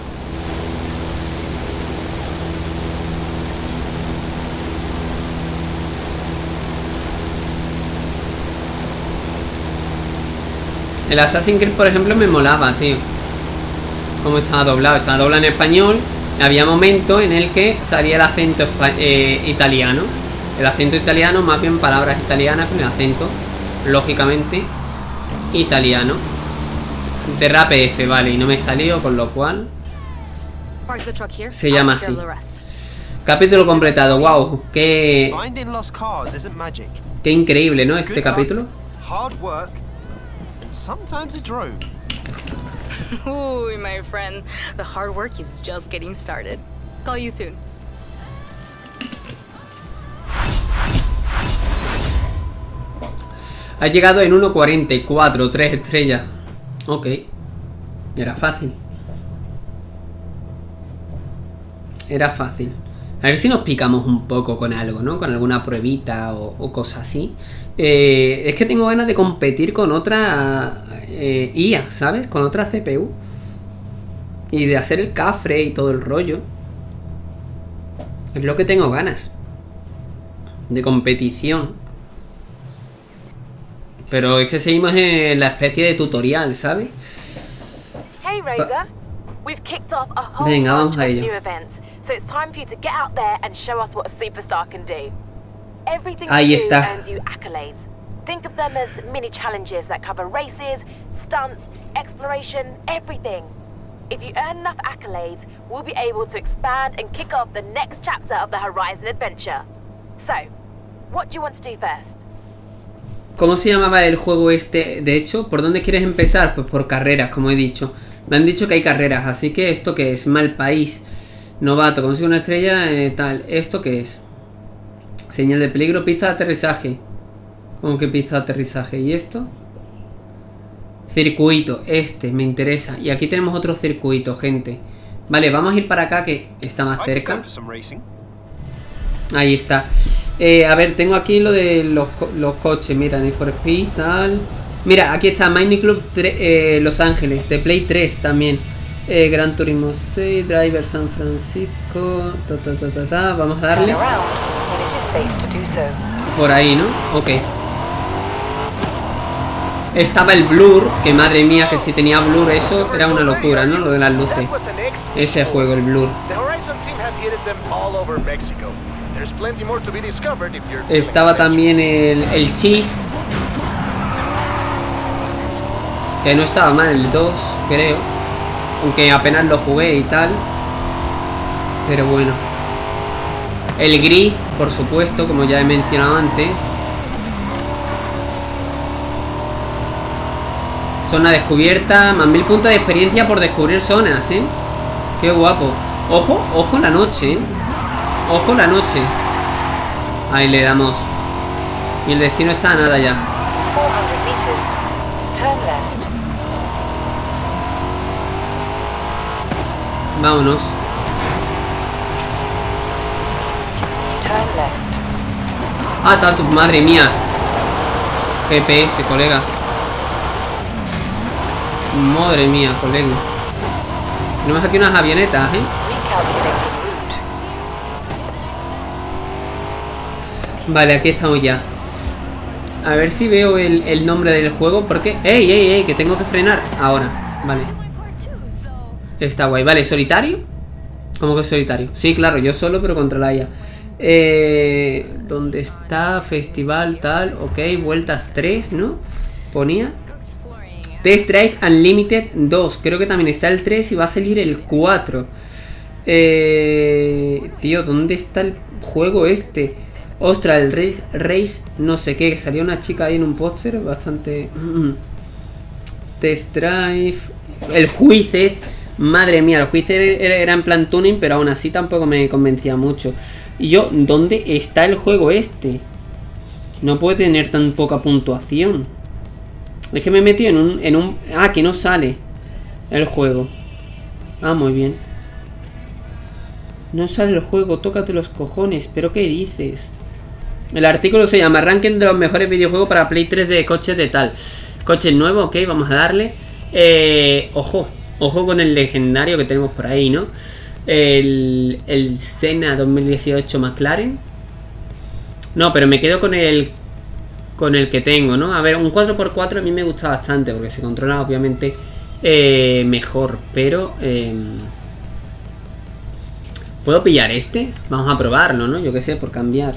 El Assassin's Creed, por ejemplo, me molaba, tío. Cómo estaba doblado. Estaba doblado en español. Había momentos en el que salía el acento eh, italiano. El acento italiano, más bien palabras italianas con el acento, lógicamente, italiano. De R A P F, vale, y no me salió, con lo cual Park the truck here. se I'll llama take care así. of the rest. Capítulo completado, wow, qué, Finding lost cars isn't magic. qué increíble, ¿no? It's Este good luck, capítulo. hard work, and sometimes a drone. Ooh, my friend. The hard work is just getting started. Call you soon. Ha llegado en uno cuarenta y cuatro, tres estrellas. Ok. Era fácil. Era fácil. A ver si nos picamos un poco con algo, ¿no? Con alguna pruebita o, o cosas así. Eh, es que tengo ganas de competir con otra eh, I A, ¿sabes? Con otra C P U. Y de hacer el cafre y todo el rollo. Es lo que tengo ganas. De competición. Pero es que seguimos en la especie de tutorial, ¿sabes? Hey Razor, we've kicked off a whole Venga, bunch vamos a of ello. new events, so it's time for you to get out there and show us what a superstar can do. Everything Ahí you do está. earns you accolades. Think of them as mini challenges that cover races, stunts, exploration, everything. If you earn enough accolades, we'll be able to expand and kick off the next chapter of the Horizon adventure. So, what do you want to do first? ¿Cómo se llamaba el juego este? De hecho, ¿por dónde quieres empezar? Pues por carreras, como he dicho. Me han dicho que hay carreras, así que ¿esto qué es? Mal país. Novato, consigue una estrella, eh, tal. ¿Esto qué es? Señal de peligro, pista de aterrizaje. ¿Cómo que pista de aterrizaje? ¿Y esto? Circuito, este, me interesa. Y aquí tenemos otro circuito, gente. Vale, vamos a ir para acá, que está más I could cerca. go for some racing. Ahí está. Eh, a ver, tengo aquí lo de los, co los coches. Mira, Need for Speed, tal. Mira, aquí está Mini Club eh, Los Ángeles, de Play tres también. Eh, Gran Turismo seis, Driver San Francisco. Ta, ta, ta, ta, ta. Vamos a darle. Por ahí, ¿no? Ok. Estaba el blur, que madre mía, que si tenía blur eso era una locura, ¿no? Lo de las luces. Ese juego, el blur. Estaba también el, el Chief, que no estaba mal, el dos, creo. Aunque apenas lo jugué y tal. Pero bueno. El Gris, por supuesto, como ya he mencionado antes. Zona descubierta, más mil puntos de experiencia por descubrir zonas, ¿eh? Qué guapo. Ojo, ojo la noche, ¿eh? Ojo la noche. Ahí le damos. Y el destino está a nada ya. Vámonos. Ah, está tu madre mía. G P S, colega. Madre mía, colega. Tenemos aquí unas avionetas, ¿eh? Vale, aquí estamos ya. A ver si veo el, el nombre del juego. Porque... ¡Ey, ey, ey! Que tengo que frenar ahora. Vale. Está guay. Vale, ¿solitario? ¿Cómo que solitario? Sí, claro, yo solo, pero contra la I A. Eh, ¿Dónde está? Festival, tal. Ok, vueltas tres, ¿no? Ponía. Test Drive Unlimited dos. Creo que también está el tres y va a salir el cuatro. Eh, tío, ¿dónde está el juego este? Ostras, el Race, Race no sé qué. Salía una chica ahí en un póster bastante... Test Drive... El Juices. Madre mía, el Juices era en plan tuning, pero aún así tampoco me convencía mucho. Y yo, ¿dónde está el juego este? No puede tener tan poca puntuación. Es que me he metido en un, en un... Ah, que no sale el juego. Ah, muy bien. No sale el juego, tócate los cojones. ¿Pero qué dices? El artículo se llama Ranking de los mejores videojuegos para Play tres de coches de tal. Coches nuevos, ok, vamos a darle. Eh, ojo, ojo con el legendario que tenemos por ahí, ¿no? El, el Senna dos mil dieciocho McLaren. No, pero me quedo con el con el que tengo, ¿no? A ver, un cuatro por cuatro a mí me gusta bastante porque se controla obviamente eh, mejor, pero eh, ¿puedo pillar este? Vamos a probarlo, ¿no? Yo qué sé, por cambiar.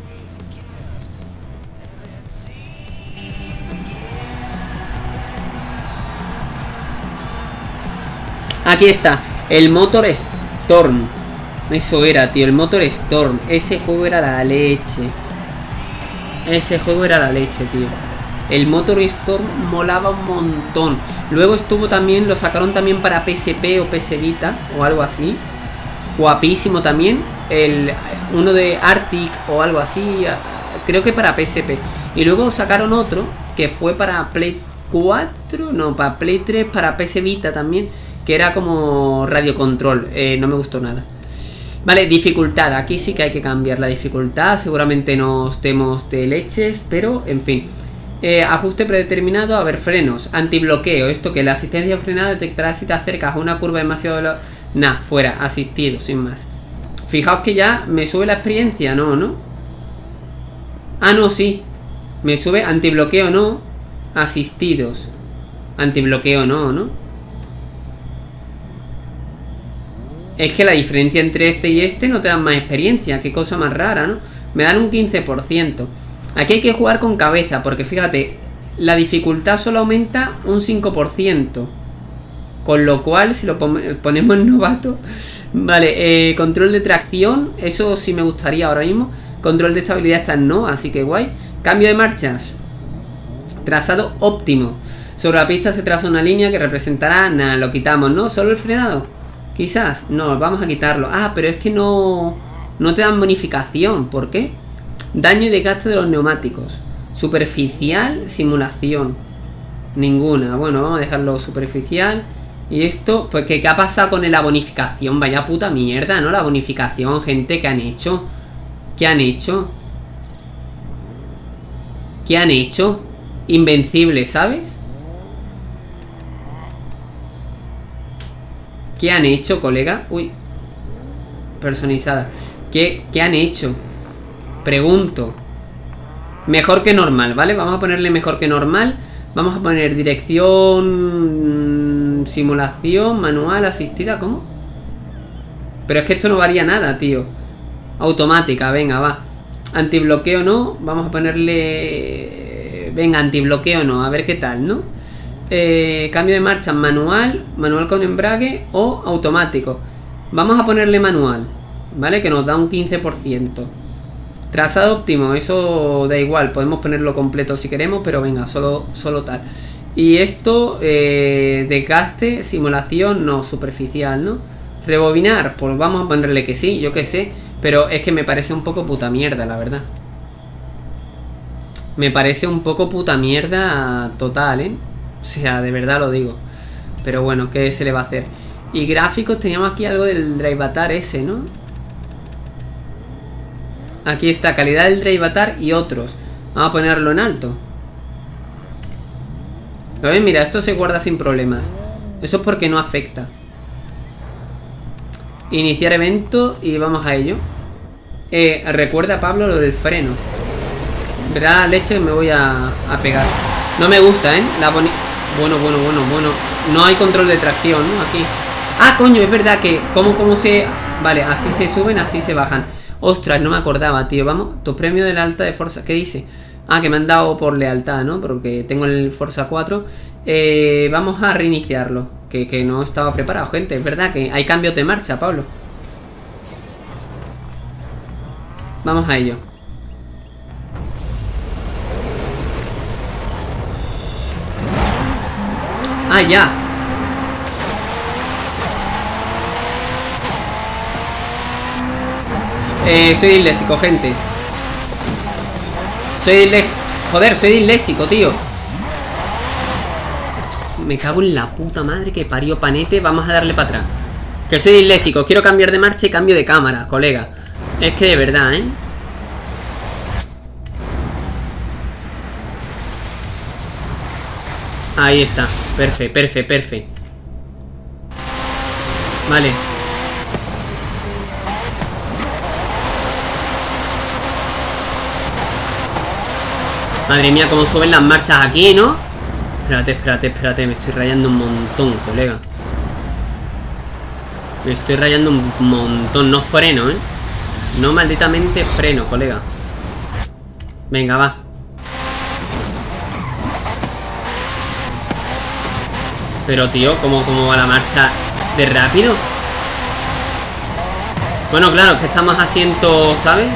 Aquí está, el Motor Storm. Eso era, tío, el Motor Storm. Ese juego era la leche. Ese juego era la leche, tío. El Motor Storm molaba un montón. Luego estuvo también, lo sacaron también para P S P o P S Vita o algo así. Guapísimo también. El, uno de Arctic o algo así. Creo que para P S P. Y luego sacaron otro que fue para Play cuatro. No, para Play tres, para P S Vita también. Que era como radio control. Eh, no me gustó nada. Vale, dificultad. Aquí sí que hay que cambiar la dificultad. Seguramente nos demos de leches. Pero, en fin. Eh, ajuste predeterminado. A ver, frenos. Antibloqueo. Esto que la asistencia frenada detectará si te acercas a una curva demasiado... Nah, fuera. Asistido, sin más. Fijaos que ya me sube la experiencia. No, ¿no? Ah, no, sí. Me sube antibloqueo, no. Asistidos. Antibloqueo, no, ¿no? Es que la diferencia entre este y este no te dan más experiencia. Qué cosa más rara, ¿no? Me dan un quince por ciento. Aquí hay que jugar con cabeza, porque fíjate, la dificultad solo aumenta un cinco por ciento. Con lo cual, si lo ponemos en novato... Vale, eh, control de tracción. Eso sí me gustaría ahora mismo. Control de estabilidad está en no, así que guay. Cambio de marchas. Trazado óptimo. Sobre la pista se traza una línea que representará... Nada, lo quitamos, ¿no? Solo el frenado. Quizás, no, vamos a quitarlo. Ah, pero es que no no te dan bonificación. ¿Por qué? Daño y desgaste de los neumáticos. Superficial, simulación. Ninguna. Bueno, vamos a dejarlo superficial. Y esto, pues ¿qué, qué ha pasado con la bonificación? Vaya puta mierda, ¿no? La bonificación, gente, ¿qué han hecho? ¿Qué han hecho? ¿Qué han hecho? Invencible, ¿sabes? ¿Qué han hecho, colega? Uy. Personalizada. ¿Qué, ¿Qué han hecho? Pregunto. Mejor que normal, ¿vale? Vamos a ponerle mejor que normal. Vamos a poner dirección... Simulación, manual, asistida. ¿Cómo? Pero es que esto no varía nada, tío. Automática, venga, va. Antibloqueo no. Vamos a ponerle... Venga, antibloqueo no. A ver qué tal, ¿no? Eh, cambio de marcha manual, manual con embrague o automático. Vamos a ponerle manual, ¿vale? Que nos da un quince por ciento. Trazado óptimo, eso da igual. Podemos ponerlo completo si queremos, pero venga, solo, solo tal. Y esto, eh, desgaste, simulación, no, superficial, ¿no? Rebobinar, pues vamos a ponerle que sí, yo que sé. Pero es que me parece un poco puta mierda, la verdad. Me parece un poco puta mierda total, ¿eh? O sea, de verdad lo digo. Pero bueno, ¿qué se le va a hacer? Y gráficos, teníamos aquí algo del Drivatar ese, ¿no? Aquí está, calidad del Drivatar y otros. Vamos a ponerlo en alto. ¿Lo ven? Mira, esto se guarda sin problemas. Eso es porque no afecta. Iniciar evento y vamos a ello. eh, Recuerda, Pablo, lo del freno. Verá, leche, me voy a, a pegar. No me gusta, ¿eh? La boni... Bueno, bueno, bueno, bueno. No hay control de tracción, ¿no? Aquí. Ah, coño, es verdad que... ¿Cómo, cómo se...? Vale, así se suben, así se bajan. Ostras, no me acordaba, tío. Vamos, tu premio de lealtad de Forza. ¿Qué dice? Ah, que me han dado por lealtad, ¿no? Porque tengo el Forza cuatro. eh, Vamos a reiniciarlo. Que, que no estaba preparado, gente. Es verdad que hay cambios de marcha, Pablo. Vamos a ello. Ah, ya. Eh, soy disléxico, gente. Soy disléxico. Joder, soy disléxico, tío. Me cago en la puta madre que parió Panete. Vamos a darle para atrás. Que soy disléxico. Quiero cambiar de marcha y cambio de cámara, colega. Es que de verdad, ¿eh? Ahí está. Perfecto, perfecto, perfecto. Vale. Madre mía, cómo suben las marchas aquí, ¿no? Espérate, espérate, espérate. Me estoy rayando un montón, colega. Me estoy rayando un montón. No freno, ¿eh? No malditamente freno, colega. Venga, va. Pero, tío, ¿cómo, cómo va la marcha de rápido? Bueno, claro, es que estamos a ciento, ¿sabes?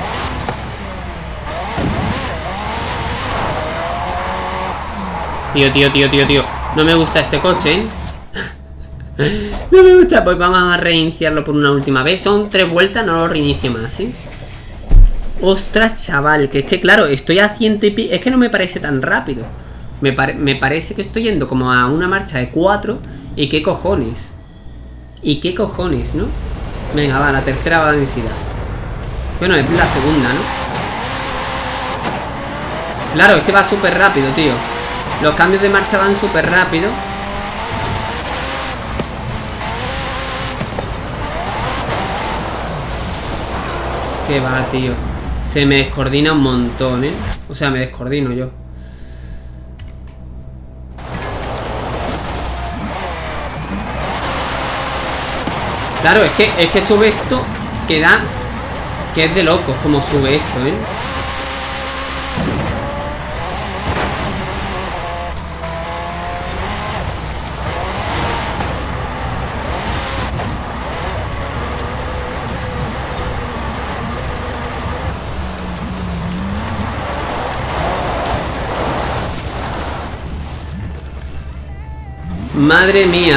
Tío, tío, tío, tío, tío. No me gusta este coche, ¿eh? No me gusta. Pues vamos a reiniciarlo por una última vez. Son tres vueltas, no lo reinicio más, ¿eh? Ostras, chaval. Que es que, claro, estoy a ciento y pico. Es que no me parece tan rápido. Me, pare me parece que estoy yendo como a una marcha de cuatro. ¿Y qué cojones? ¿Y qué cojones, no? Venga, va, la tercera va vencida. Bueno, es la segunda, ¿no? Claro, es que va súper rápido, tío. Los cambios de marcha van súper rápido. Que va, tío. Se me descoordina un montón, ¿eh? O sea, me descoordino yo. Claro, es que, es que sube esto que da... Que es de locos como sube esto, ¿eh? Madre mía.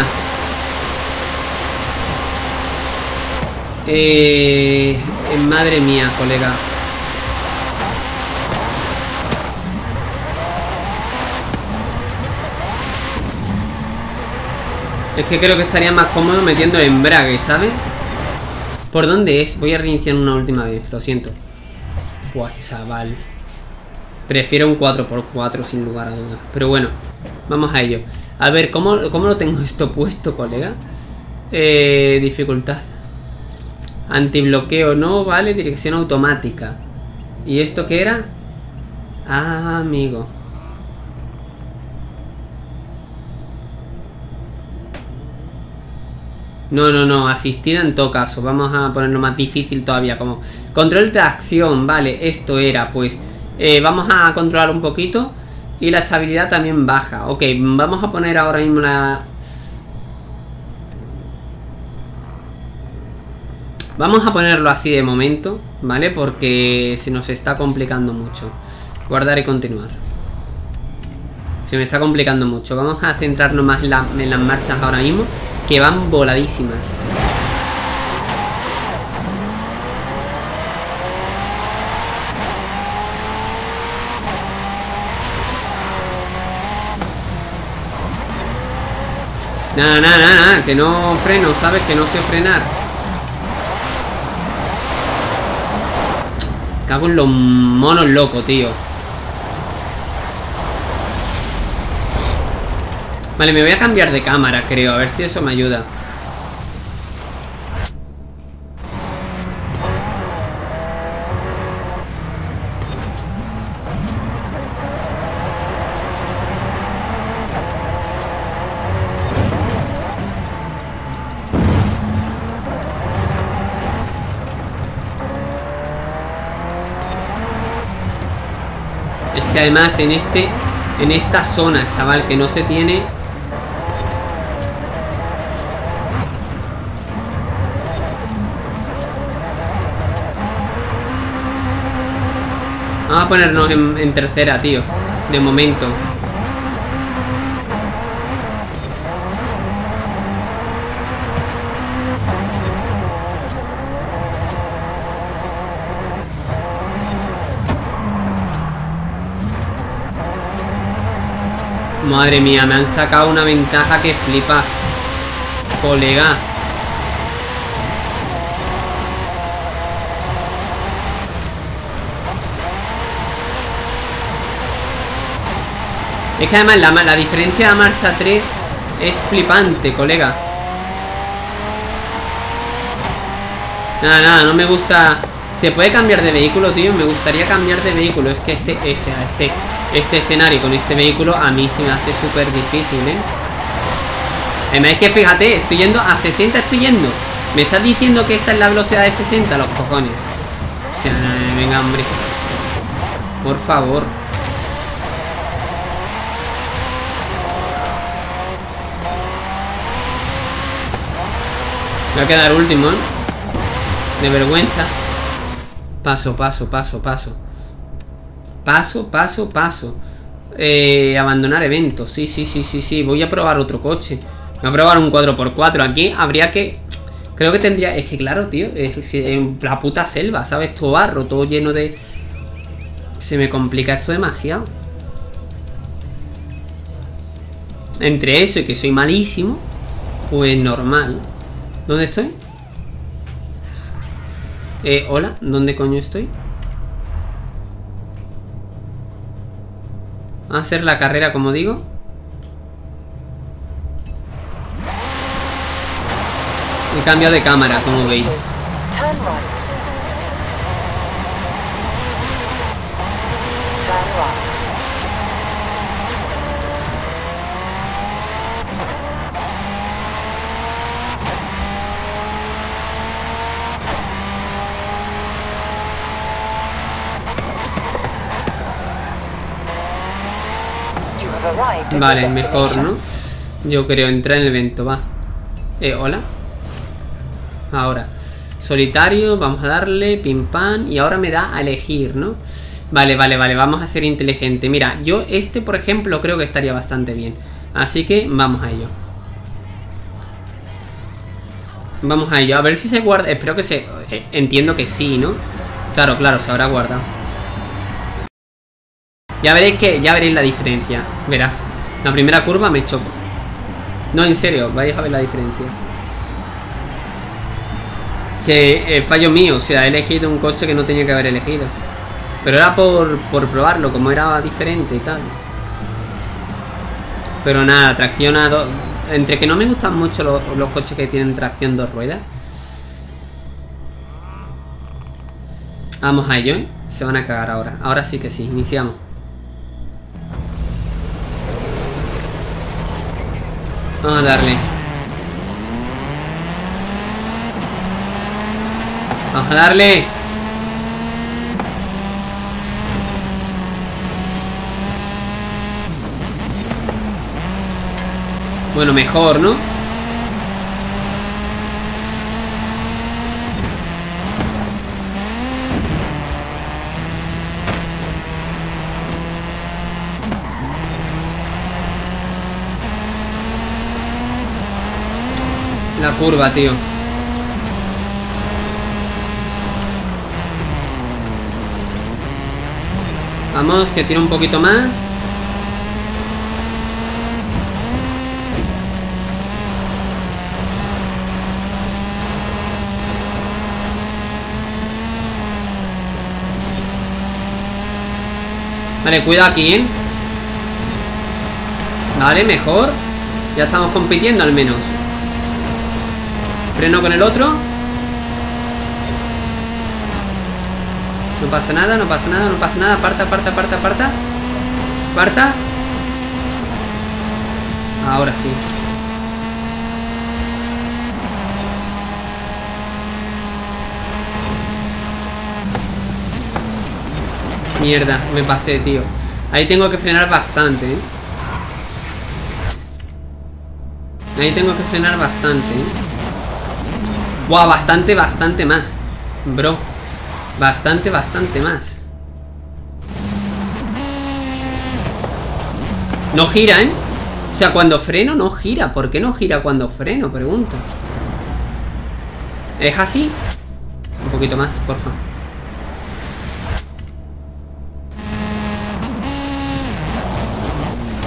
Eh, eh, madre mía, colega. Es que creo que estaría más cómodo metiendo el embrague, ¿sabes? ¿Por dónde es? Voy a reiniciar una última vez, lo siento. Buah, chaval. Prefiero un cuatro por cuatro sin lugar a dudas. Pero bueno, vamos a ello. A ver, ¿cómo, cómo lo tengo esto puesto, colega? Eh, dificultad. Antibloqueo no, vale. Dirección automática. ¿Y esto qué era? Ah, amigo. No, no, no, asistida en todo caso. Vamos a ponerlo más difícil todavía. Como control de acción, vale. Esto era, pues eh, vamos a controlar un poquito. Y la estabilidad también baja. Ok, vamos a poner ahora mismo la... Vamos a ponerlo así de momento, ¿vale? Porque se nos está complicando mucho. Guardar y continuar. Se me está complicando mucho. Vamos a centrarnos más en, la, en las marchas ahora mismo, que van voladísimas. Nada, nada, nada, nada, que no freno, ¿sabes? Que no sé frenar. Cago en los monos locos, tío. Vale, me voy a cambiar de cámara, creo. A ver si eso me ayuda. Es que además en este... En esta zona, chaval, que no se tiene... Vamos a ponernos en, en tercera, tío. De momento. Madre mía, me han sacado una ventaja que flipas, colega. Es que además la, la diferencia de marcha tres es flipante, colega. Nada, nada, no me gusta. ¿Se puede cambiar de vehículo, tío? Me gustaría cambiar de vehículo. Es que este, ese, este, este escenario con este vehículo a mí se me hace súper difícil, ¿eh? Además es que fíjate, estoy yendo a sesenta, estoy yendo. ¿Me estás diciendo que esta es la velocidad de sesenta? Los cojones. O sea, venga, hombre. Por favor. Me va a quedar último, ¿eh? De vergüenza. Paso, paso, paso, paso. Paso, paso, paso. Eh, abandonar eventos. Sí, sí, sí, sí, sí. Voy a probar otro coche. Voy a probar un cuatro por cuatro. Aquí habría que... Creo que tendría... Es que claro, tío. Es en la puta selva, ¿sabes? Todo barro, todo lleno de... Se me complica esto demasiado. Entre eso y que soy malísimo, pues normal. ¿Dónde estoy? Eh, hola, ¿dónde coño estoy? A hacer la carrera, como digo. He cambiado de cámara, como veis. Vale, mejor, ¿no? Yo creo, entrar en el evento, va. Eh, hola. Ahora solitario, vamos a darle pim pam. Y ahora me da a elegir, ¿no? Vale, vale, vale, vamos a ser inteligente. Mira, yo este, por ejemplo, creo que estaría bastante bien. Así que vamos a ello. Vamos a ello, a ver si se guarda. Espero que se... Eh, entiendo que sí, ¿no? Claro, claro, se habrá guardado. Ya veréis que... Ya veréis la diferencia. Verás. La primera curva me choco. No, en serio, vais a ver la diferencia. Que eh, fallo mío, o sea, he elegido un coche que no tenía que haber elegido. Pero era por, por probarlo, como era diferente y tal. Pero nada, tracción a dos... Entre que no me gustan mucho los, los coches que tienen tracción dos ruedas. Vamos a ello, ¿eh? Se van a cagar ahora. Ahora sí que sí, iniciamos. Vamos a darle. Vamos a darle. Bueno, mejor, ¿no? La curva, tío. Vamos, que tira un poquito más. Vale, cuidado aquí, ¿eh? Vale, mejor. Ya estamos compitiendo al menos. Freno con el otro. No pasa nada, no pasa nada, no pasa nada. Aparta, aparta, aparta, aparta. Aparta. Ahora sí. Mierda, me pasé, tío. Ahí tengo que frenar bastante, ¿eh? Ahí tengo que frenar bastante, ¿eh? Buah, bastante, bastante más. Bro. Bastante, bastante más. No gira, ¿eh? O sea, cuando freno no gira. ¿Por qué no gira cuando freno? Pregunto. ¿Es así? Un poquito más, porfa.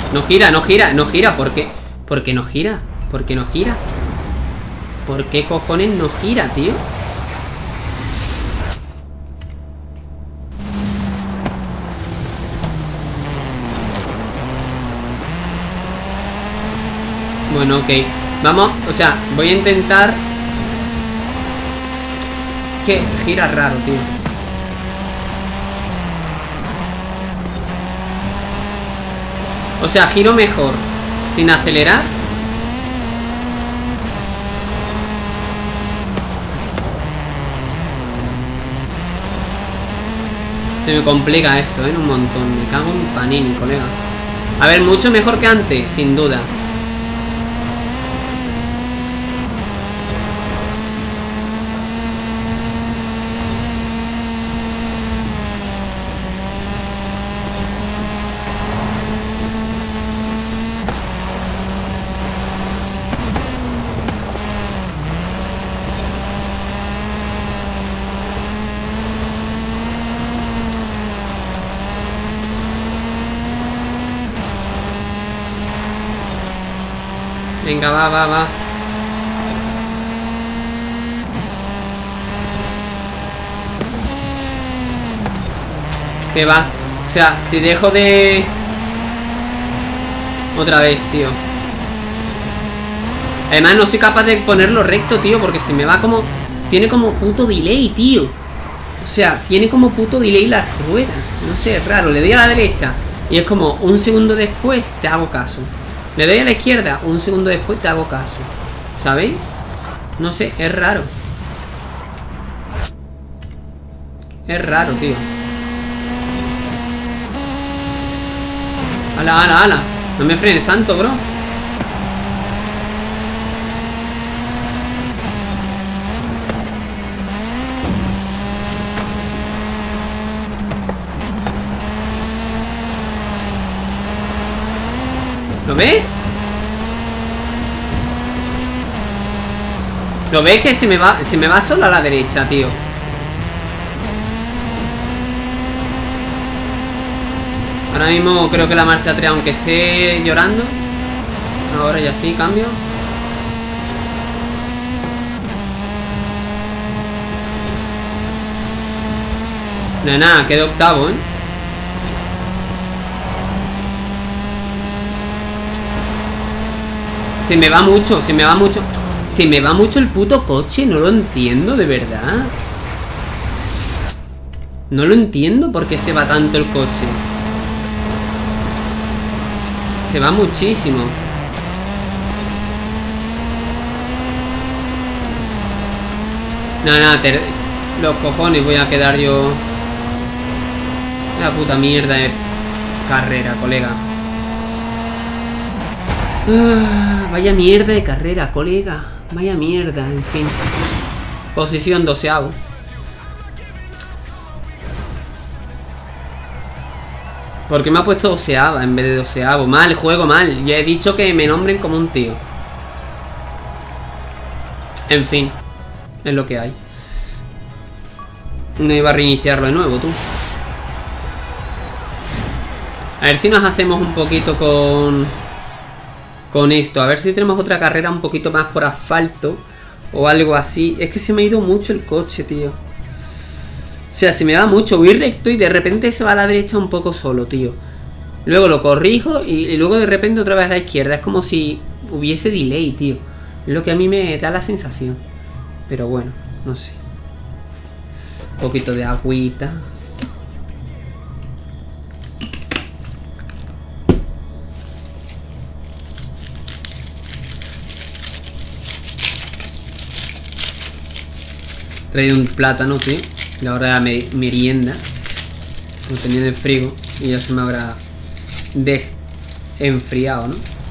No gira, no gira, no gira. ¿Por qué? ¿Por qué no gira? ¿Por qué no gira? ¿Por qué cojones no gira, tío? Bueno, ok. Vamos, o sea, voy a intentar... Que gira raro, tío. O sea, giro mejor sin acelerar. Se me complica esto, ¿eh? Un montón. Me cago en panini, colega. A ver, mucho mejor que antes, sin duda. Venga, va, va, va. Que va. O sea, si dejo de... Otra vez, tío. Además no soy capaz de ponerlo recto, tío, porque se me va como... Tiene como puto delay, tío. O sea, tiene como puto delay las ruedas. No sé, es raro. Le doy a la derecha y es como un segundo después te hago caso. Le doy a la izquierda, un segundo después te hago caso. ¿Sabéis? No sé, es raro. Es raro, tío. Ala, ala, ala. No me frenes tanto, bro. ¿Lo ves? ¿Lo ves que se me va, se me va solo a la derecha, tío? Ahora mismo creo que la marcha tres, aunque esté llorando. Ahora ya sí, cambio. No, nada, quedé octavo, ¿eh? Se me va mucho, se me va mucho. Se me va mucho el puto coche, no lo entiendo, de verdad. No lo entiendo por qué se va tanto el coche. Se va muchísimo. Nada, nada, te... los cojones voy a quedar yo. La puta mierda de carrera, colega. Uh, vaya mierda de carrera, colega. Vaya mierda, en fin. Posición doceavo. ¿Por qué me ha puesto doceava en vez de doceavo? Mal, juego mal. Ya he dicho que me nombren como un tío. En fin. Es lo que hay. No iba a reiniciarlo de nuevo, tú. A ver si nos hacemos un poquito con... Con esto. A ver si tenemos otra carrera un poquito más por asfalto. O algo así. Es que se me ha ido mucho el coche, tío. O sea, se me va mucho. Voy recto y de repente se va a la derecha un poco solo, tío. Luego lo corrijo y, y luego de repente otra vez a la izquierda. Es como si hubiese delay, tío. Es lo que a mí me da la sensación. Pero bueno, no sé. Un poquito de agüita. He traído un plátano, tío. La hora de la merienda. Lo tenía en el frigo y ya se me habrá desenfriado, ¿no?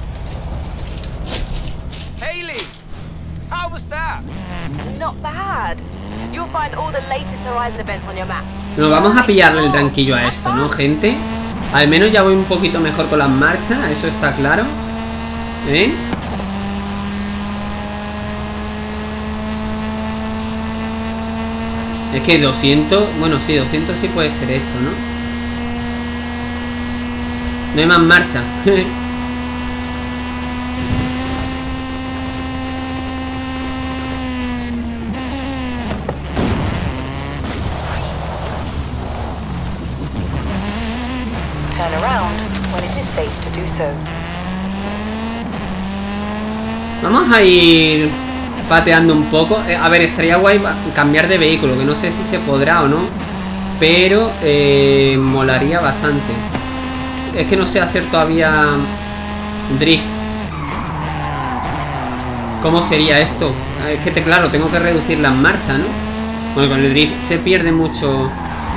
Hailey, how was that? Not bad. You'll find all the latest Horizon events on your map. Nos vamos a pillarle el tranquillo a esto, ¿no, gente? Al menos ya voy un poquito mejor con las marchas, eso está claro. ¿Eh? Es que doscientos... Bueno, sí, doscientos sí puede ser esto, ¿no? No hay más marcha. turn around when it is safe to do so. Vamos a ir pateando un poco. Eh, a ver, estaría guay cambiar de vehículo, que no sé si se podrá o no, pero eh, molaría bastante. Es que no sé hacer todavía drift. ¿Cómo sería esto? Es que, te, claro, tengo que reducir las marchas, ¿no? Bueno, con el drift se pierde mucho.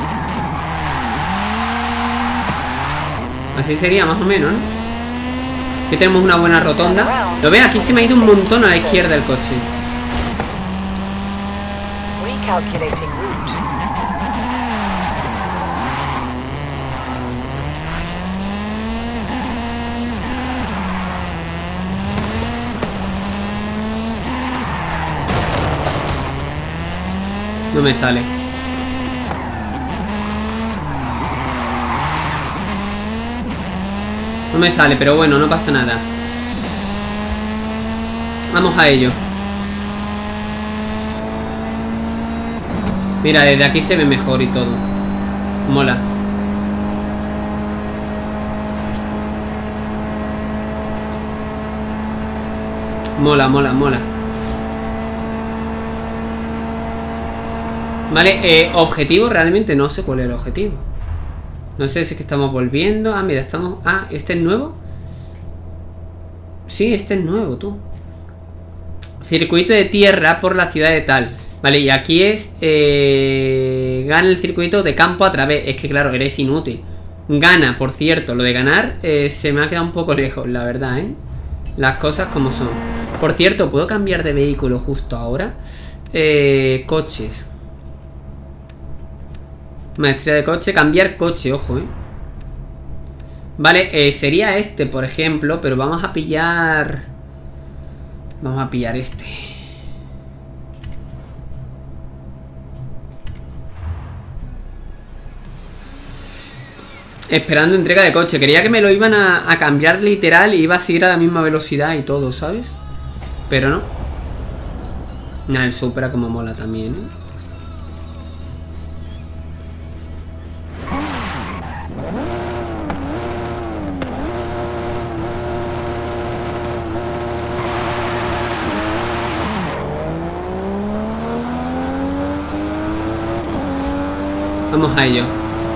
Así sería más o menos, ¿no? Aquí tenemos una buena rotonda. Lo ve, aquí se me ha ido un montón a la izquierda el coche. No me sale. No me sale, pero bueno, no pasa nada. Vamos a ello. Mira, desde aquí se ve mejor y todo. Mola. Mola, mola, mola. Vale, eh, objetivo, realmente no sé cuál es el objetivo. No sé si es que estamos volviendo. Ah, mira, estamos... Ah, ¿este es nuevo? Sí, este es nuevo, tú. Circuito de tierra por la ciudad de tal. Vale, y aquí es... Eh, gana el circuito de campo a través. Es que claro, eres inútil. Gana, por cierto, lo de ganar eh, se me ha quedado un poco lejos, la verdad, ¿eh? Las cosas como son. Por cierto, ¿puedo cambiar de vehículo justo ahora? Eh, coches. Maestría de coche, cambiar coche, ojo, eh. Vale, eh, sería este, por ejemplo, pero vamos a pillar... Vamos a pillar este. Esperando entrega de coche. Quería que me lo iban a, a cambiar literal y iba a seguir a la misma velocidad y todo, ¿sabes? Pero no. Nah, el Supra como mola también, ¿eh? Vamos a ello.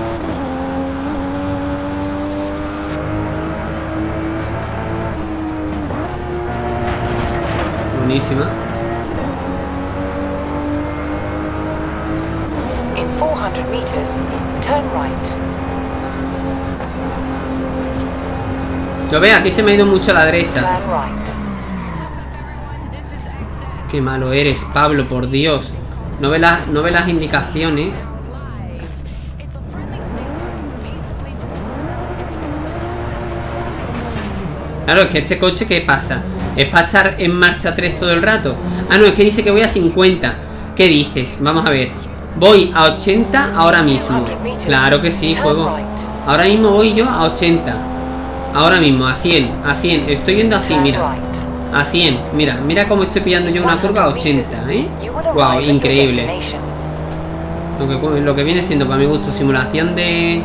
Buenísima. In four hundred meters, turn right. Lo ve, aquí se me ha ido mucho a la derecha. Qué malo eres, Pablo, por Dios. No ve, la, no ve las indicaciones. Claro, es que este coche, ¿qué pasa? ¿Es para estar en marcha tres todo el rato? Ah, no, es que dice que voy a cincuenta. ¿Qué dices? Vamos a ver. Voy a ochenta ahora mismo. Claro que sí, juego. Ahora mismo voy yo a ochenta. Ahora mismo, a cien. A cien. Estoy yendo así, mira. A cien. Mira, mira cómo estoy pillando yo una curva a ochenta, ¿eh? Wow, increíble. Lo que, lo que viene siendo, para mi gusto, simulación de...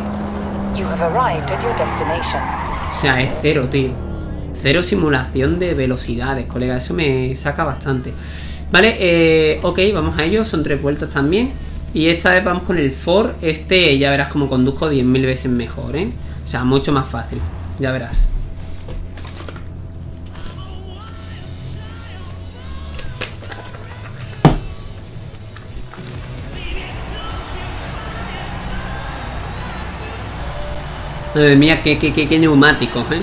O sea, es cero, tío. Cero simulación de velocidades, colega. Eso me saca bastante. Vale, eh, ok, vamos a ello. Son tres vueltas también. Y esta vez vamos con el Ford. Este ya verás como conduzco diez mil veces mejor, ¿eh? O sea, mucho más fácil. Ya verás. Madre mía, qué, qué, qué, qué neumáticos, ¿eh?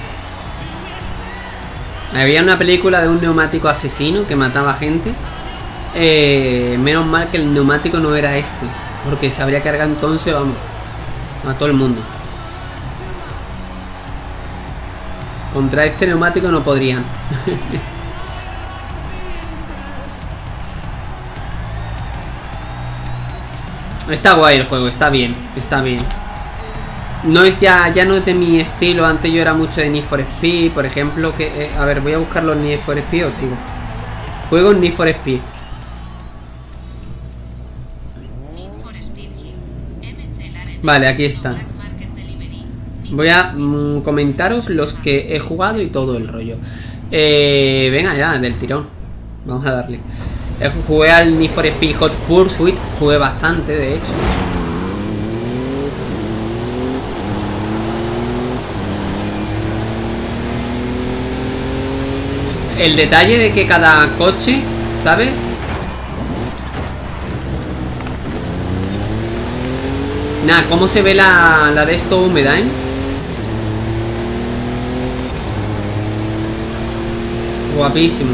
Había una película de un neumático asesino que mataba gente. Eh, menos mal que el neumático no era este, porque se habría cargado entonces, vamos, a todo el mundo. Contra este neumático no podrían. Está guay el juego, está bien, está bien. No es ya, ya no es de mi estilo. Antes yo era mucho de Need for Speed, por ejemplo, que eh, a ver, voy a buscar los Need for Speed, os digo. Juegos Need for Speed. Vale, aquí están. Voy a mm, comentaros los que he jugado y todo el rollo. Eh, venga ya, del tirón. Vamos a darle. Eh, jugué al Need for Speed Hot Pursuit. Jugué bastante, de hecho. El detalle de que cada coche, ¿sabes? Nada, cómo se ve la, la de esto húmeda, ¿eh? Guapísimo.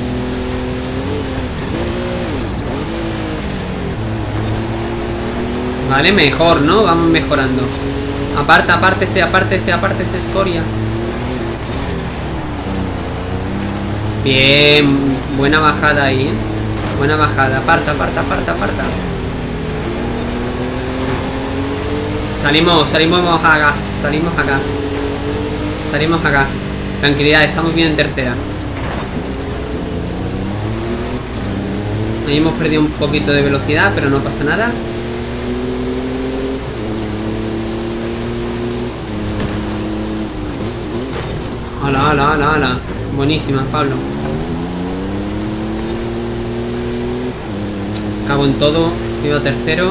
Vale, mejor, ¿no? Vamos mejorando. Aparta, apártese, apártese, apártese, escoria. Bien, buena bajada ahí, ¿eh? Buena bajada, aparta, aparta, aparta, aparta. Salimos, salimos a gas, salimos a gas. Salimos a gas. Tranquilidad, estamos bien en tercera. Ahí hemos perdido un poquito de velocidad, pero no pasa nada. Hola, hola, hola, hola. Buenísima, Pablo. Cago en todo. Iba tercero.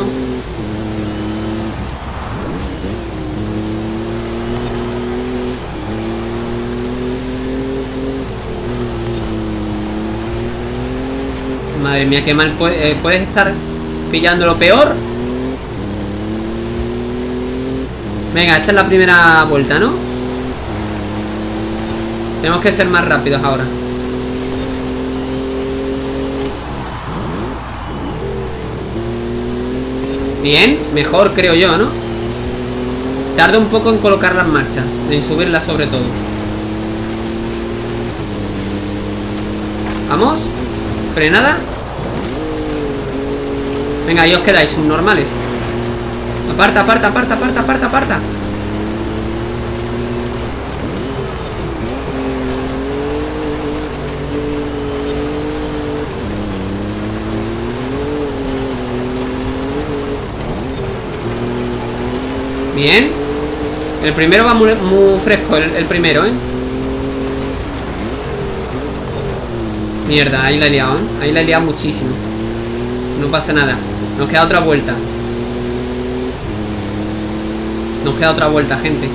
Madre mía, qué mal. ¿Puedes, ¿puedes estar pillando lo peor? Venga, esta es la primera vuelta, ¿no? Tenemos que ser más rápidos ahora. Bien, mejor creo yo, ¿no? Tarda un poco en colocar las marchas, en subirlas sobre todo. Vamos. Frenada. Venga, ahí os quedáis, subnormales. Aparta, aparta, aparta, aparta, aparta, aparta. Bien. El primero va muy, muy fresco, el, el primero, ¿eh? Mierda, ahí la he liado, ¿eh? Ahí la he liado muchísimo. No pasa nada. Nos queda otra vuelta. Nos queda otra vuelta, gente.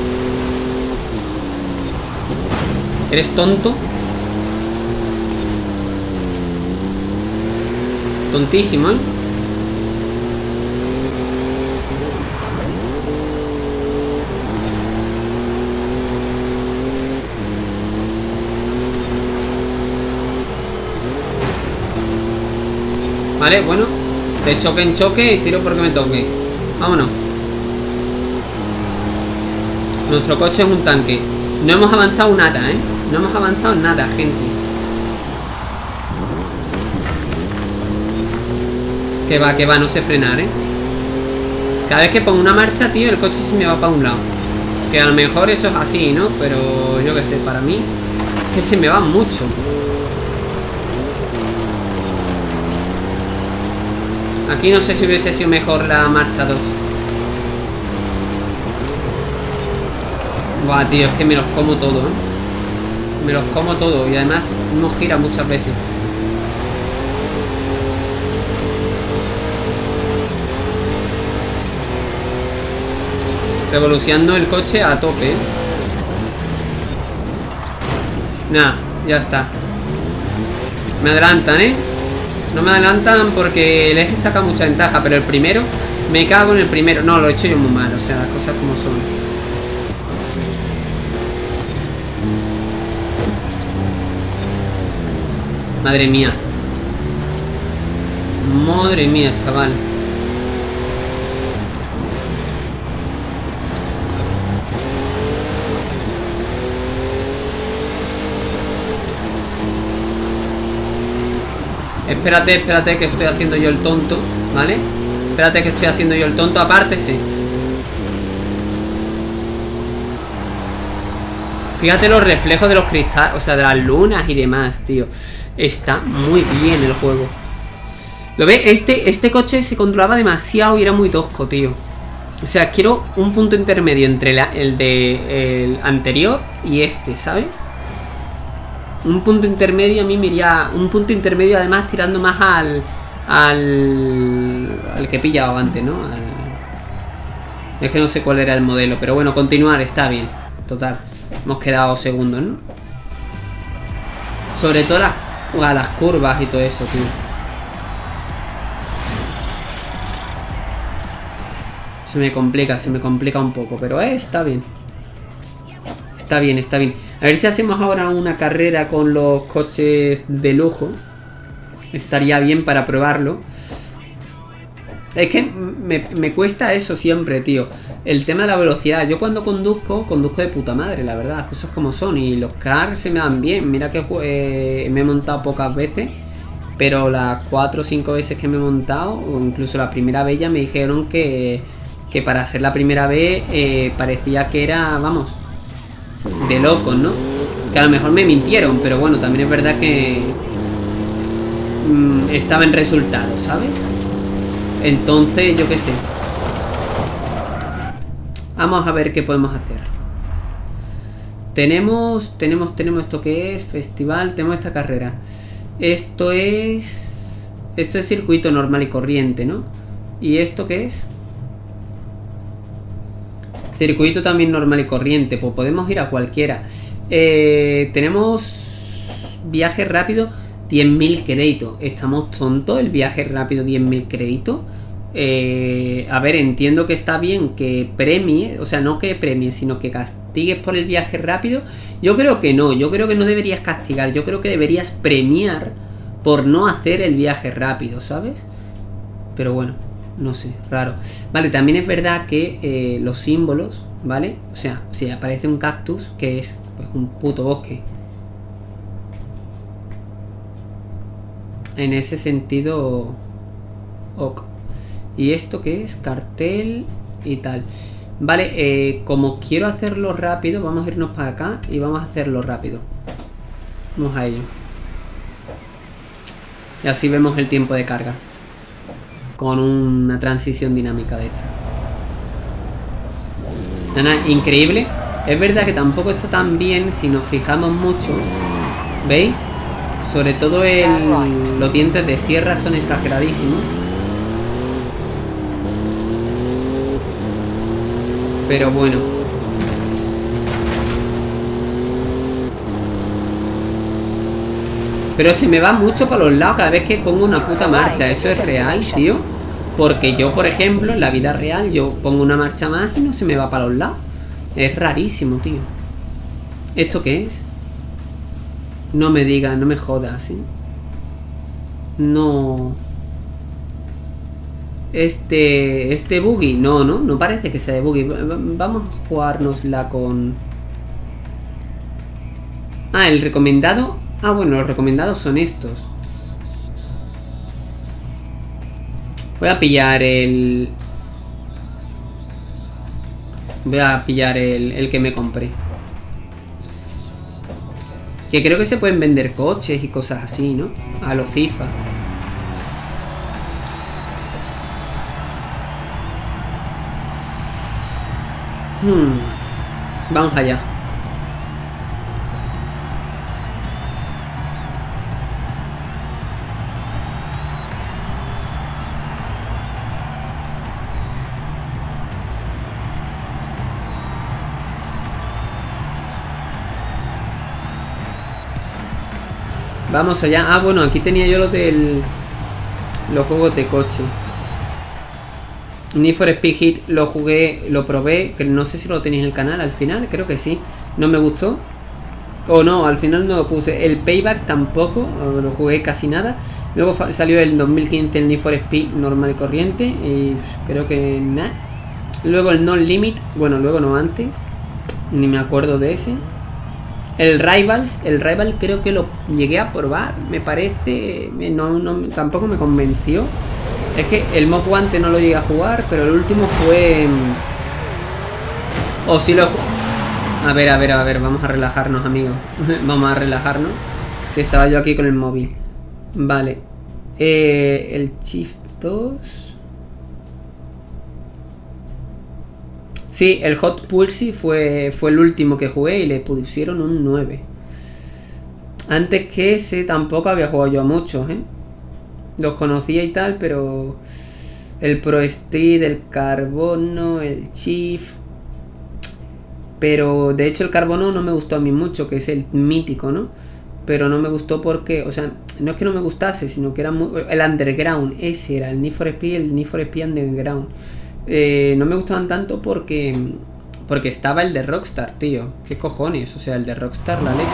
¿Eres tonto? Tontísimo, ¿eh? Vale, bueno. De choque en choque y tiro porque me toque. Vámonos. Nuestro coche es un tanque. No hemos avanzado nada, ¿eh? No hemos avanzado nada, gente. Que va, que va, no sé frenar, ¿eh? Cada vez que pongo una marcha, tío, el coche se me va para un lado. Que a lo mejor eso es así, ¿no? Pero yo qué sé, para mí es que se me va mucho. Aquí no sé si hubiese sido mejor la marcha dos. Buah, tío, es que me los como todo, ¿eh? Me los como todo y además no gira muchas veces. Revolucionando el coche a tope, ¿eh? Nah, ya está. Me adelantan, ¿eh? No me adelantan porque el eje saca mucha ventaja, pero el primero, me cago en el primero. No, lo he hecho yo muy mal, o sea, las cosas como son. Madre mía. Madre mía, chaval. Espérate, espérate que estoy haciendo yo el tonto, ¿vale? Espérate que estoy haciendo yo el tonto, apártese. Fíjate los reflejos de los cristales, o sea, de las lunas y demás, tío. Está muy bien el juego. ¿Lo ves? Este, este coche se controlaba demasiado y era muy tosco, tío. O sea, quiero un punto intermedio entre la, el de el anterior y este, ¿sabes? Un punto intermedio a mí me iría... Un punto intermedio además tirando más al... Al... Al que he pillado antes, ¿no? Al... Es que no sé cuál era el modelo, pero bueno, continuar está bien. Total, hemos quedado segundos, ¿no? Sobre todo las, a las curvas y todo eso, tío. Se me complica, se me complica un poco, pero eh, está bien. Está bien, está bien. A ver si hacemos ahora una carrera con los coches de lujo. Estaría bien para probarlo. Es que me, me cuesta eso siempre, tío. El tema de la velocidad. Yo cuando conduzco, conduzco de puta madre, la verdad. Las cosas como son. Y los cars se me dan bien. Mira que eh, me he montado pocas veces. Pero las cuatro o cinco veces que me he montado, o incluso la primera vez, ya me dijeron que, que para ser la primera vez eh, parecía que era, vamos, de locos, ¿no? Que a lo mejor me mintieron, pero bueno, también es verdad que mmm, estaba en resultados, ¿sabes? Entonces, yo qué sé. Vamos a ver qué podemos hacer. Tenemos, tenemos, tenemos esto que es festival, tenemos esta carrera. Esto es... Esto es circuito normal y corriente, ¿no? ¿Y esto qué es? Circuito también normal y corriente. Pues podemos ir a cualquiera. Eh, tenemos... Viaje rápido, diez mil créditos. ¿Estamos tontos? El viaje rápido, diez mil créditos. Eh, a ver, entiendo que está bien que premie. O sea, no que premie, sino que castigues por el viaje rápido. Yo creo que no, yo creo que no deberías castigar. Yo creo que deberías premiar por no hacer el viaje rápido, ¿sabes? Pero bueno, no sé, raro. Vale, también es verdad que eh, los símbolos, ¿vale? O sea, si aparece un cactus, que es pues un puto bosque. En ese sentido, ok. ¿Y esto qué es? Cartel y tal. Vale, eh, como quiero hacerlo rápido, vamos a irnos para acá y vamos a hacerlo rápido. Vamos a ello. Y así vemos el tiempo de carga. Con una transición dinámica de esta. Nada, increíble. Es verdad que tampoco está tan bien si nos fijamos mucho. ¿Veis? Sobre todo el, los dientes de sierra son exageradísimos. Pero bueno. Pero se me va mucho para los lados cada vez que pongo una puta marcha. Eso es real, tío. Porque yo, por ejemplo, en la vida real, yo pongo una marcha más y no se me va para los lados. Es rarísimo, tío. ¿Esto qué es? No me digas, no me jodas, ¿sí? No... Este... Este buggy, no, no, no parece que sea de buggy. Vamos a jugárnosla con... Ah, el recomendado. Ah, bueno, los recomendados son estos. Voy a pillar el... Voy a pillar el, el que me compré. Que creo que se pueden vender coches y cosas así, ¿no? A los FIFA. Hmm. Vamos allá. Vamos allá. Ah, bueno, aquí tenía yo lo del... Los juegos de coche. Need for Speed Heat lo jugué, lo probé, que no sé si lo tenéis en el canal al final, creo que sí. No me gustó. O no, al final no lo puse. El Payback tampoco, lo jugué casi nada. Luego salió el dos mil quince el Need for Speed normal y corriente. Y creo que nada. Luego el No Limit, bueno, luego no antes. Ni me acuerdo de ese. El Rivals, el Rival creo que lo llegué a probar. Me parece... No, no, tampoco me convenció. Es que el Most Wanted no lo llegué a jugar, pero el último fue... O si lo... A ver, a ver, a ver, vamos a relajarnos, amigos. Vamos a relajarnos. Que estaba yo aquí con el móvil. Vale. Eh, el Shift dos. Sí, el Hot Pursuit fue, fue el último que jugué y le pusieron un nueve. Antes que ese tampoco había jugado yo a muchos, ¿eh? Los conocía y tal, pero... El Pro Street, el Carbono, el Chief... Pero de hecho el Carbono no me gustó a mí mucho, que es el mítico, ¿no? Pero no me gustó porque, o sea, no es que no me gustase, sino que era muy... El Underground, ese era, el Need for Speed, el Need for Speed Underground. Eh, no me gustaban tanto porque... Porque estaba el de Rockstar, tío. ¿Qué cojones? O sea, el de Rockstar, la leche.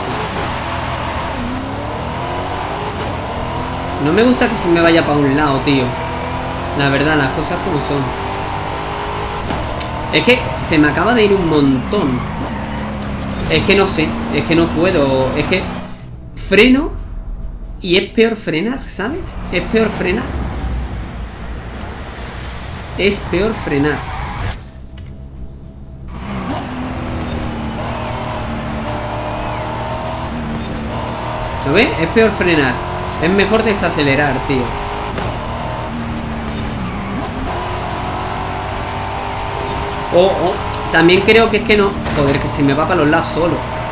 No me gusta que se me vaya para un lado, tío. La verdad, las cosas como son. Es que se me acaba de ir un montón. Es que no sé, es que no puedo. Es que freno y es peor frenar, ¿sabes? Es peor frenar. Es peor frenar. ¿Lo ves? Es peor frenar. Es mejor desacelerar, tío. O, o también creo que es que no. Joder, que se me va para los lados solo.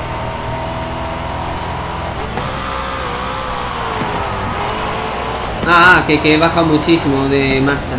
Ah, que, que he bajado muchísimo de marchas.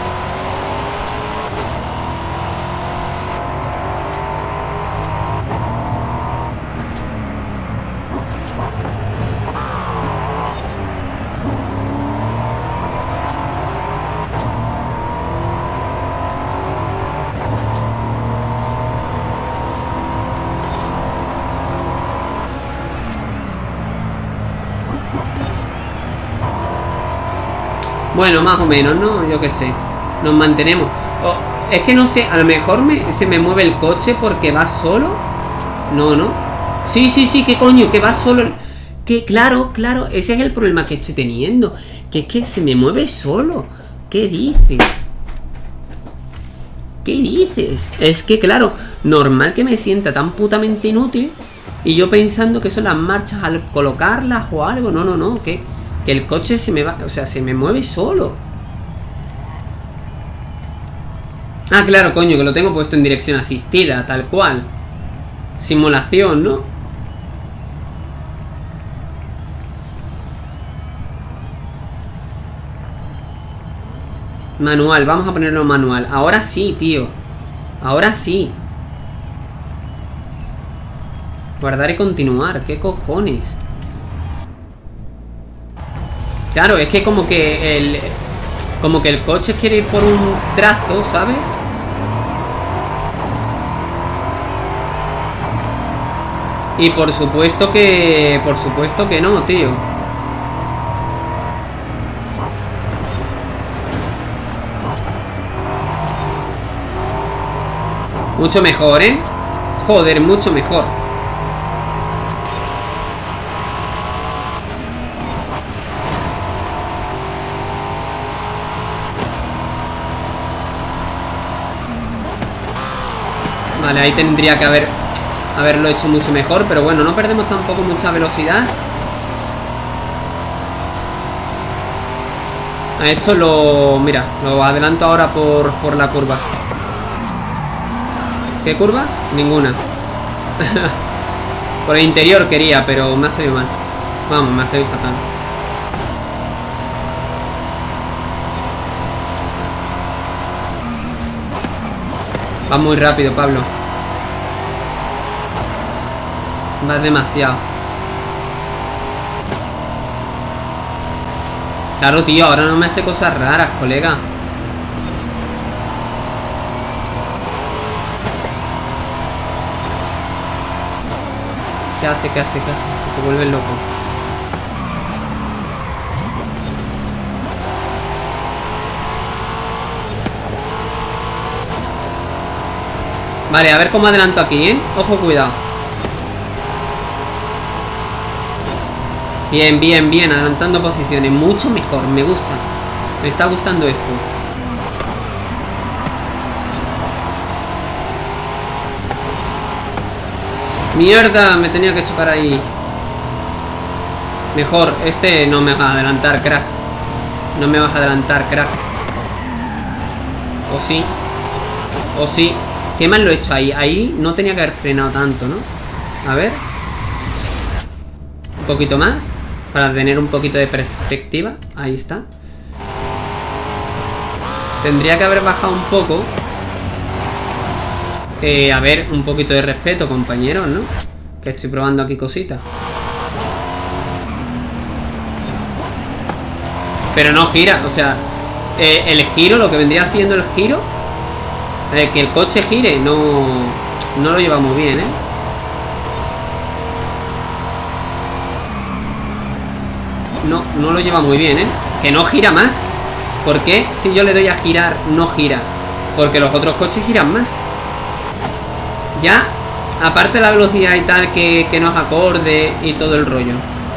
Bueno, más o menos, ¿no? Yo qué sé. Nos mantenemos. Oh, es que no sé, a lo mejor me, se me mueve el coche porque va solo. No, no. Sí, sí, sí, ¿qué coño? Que va solo. Que claro, claro, ese es el problema que estoy teniendo. Que es que se me mueve solo. ¿Qué dices? ¿Qué dices? Es que claro, normal que me sienta tan putamente inútil. Y yo pensando que son las marchas al colocarlas o algo. No, no, no, que... Que el coche se me va... O sea, se me mueve solo. Ah, claro, coño, que lo tengo puesto en dirección asistida, tal cual. Simulación, ¿no? Manual, vamos a ponerlo en manual. Ahora sí, tío. Ahora sí. Guardar y continuar. ¿Qué cojones? Claro, es que como que el... Como que el coche quiere ir por un trazo, ¿sabes? Y por supuesto que... Por supuesto que no, tío. Mucho mejor, ¿eh? Joder, mucho mejor. Vale, ahí tendría que haber haberlo hecho mucho mejor, pero bueno, no perdemos tampoco mucha velocidad. A esto lo... Mira, lo adelanto ahora por, por la curva. ¿Qué curva? Ninguna. Por el interior quería, pero me ha salido mal. Vamos, me ha salido fatal. Va muy rápido, Pablo. Va demasiado. Claro, tío, ahora no me hace cosas raras, colega. ¿Qué hace? ¿Qué hace? ¿Qué hace? Te vuelves loco. Vale, a ver cómo adelanto aquí, ¿eh? Ojo, cuidado. Bien, bien, bien. Adelantando posiciones. Mucho mejor. Me gusta. Me está gustando esto. Mierda, me tenía que chupar ahí. Mejor. Este no me va a adelantar, crack. No me vas a adelantar, crack. O sí. O sí. Qué mal lo he hecho ahí. Ahí no tenía que haber frenado tanto, ¿no? A ver. Un poquito más. Para tener un poquito de perspectiva. Ahí está. Tendría que haber bajado un poco. Eh, a ver, un poquito de respeto, compañeros, ¿no? Que estoy probando aquí cositas. Pero no gira, o sea, eh, el giro, lo que vendría siendo el giro, eh, que el coche gire, no, no lo lleva muy bien, ¿eh? No, no lo lleva muy bien, ¿eh? Que no gira más. ¿Por qué si yo le doy a girar no gira? Porque los otros coches giran más. Ya, aparte de la velocidad y tal, que, que nos acorde y todo el rollo.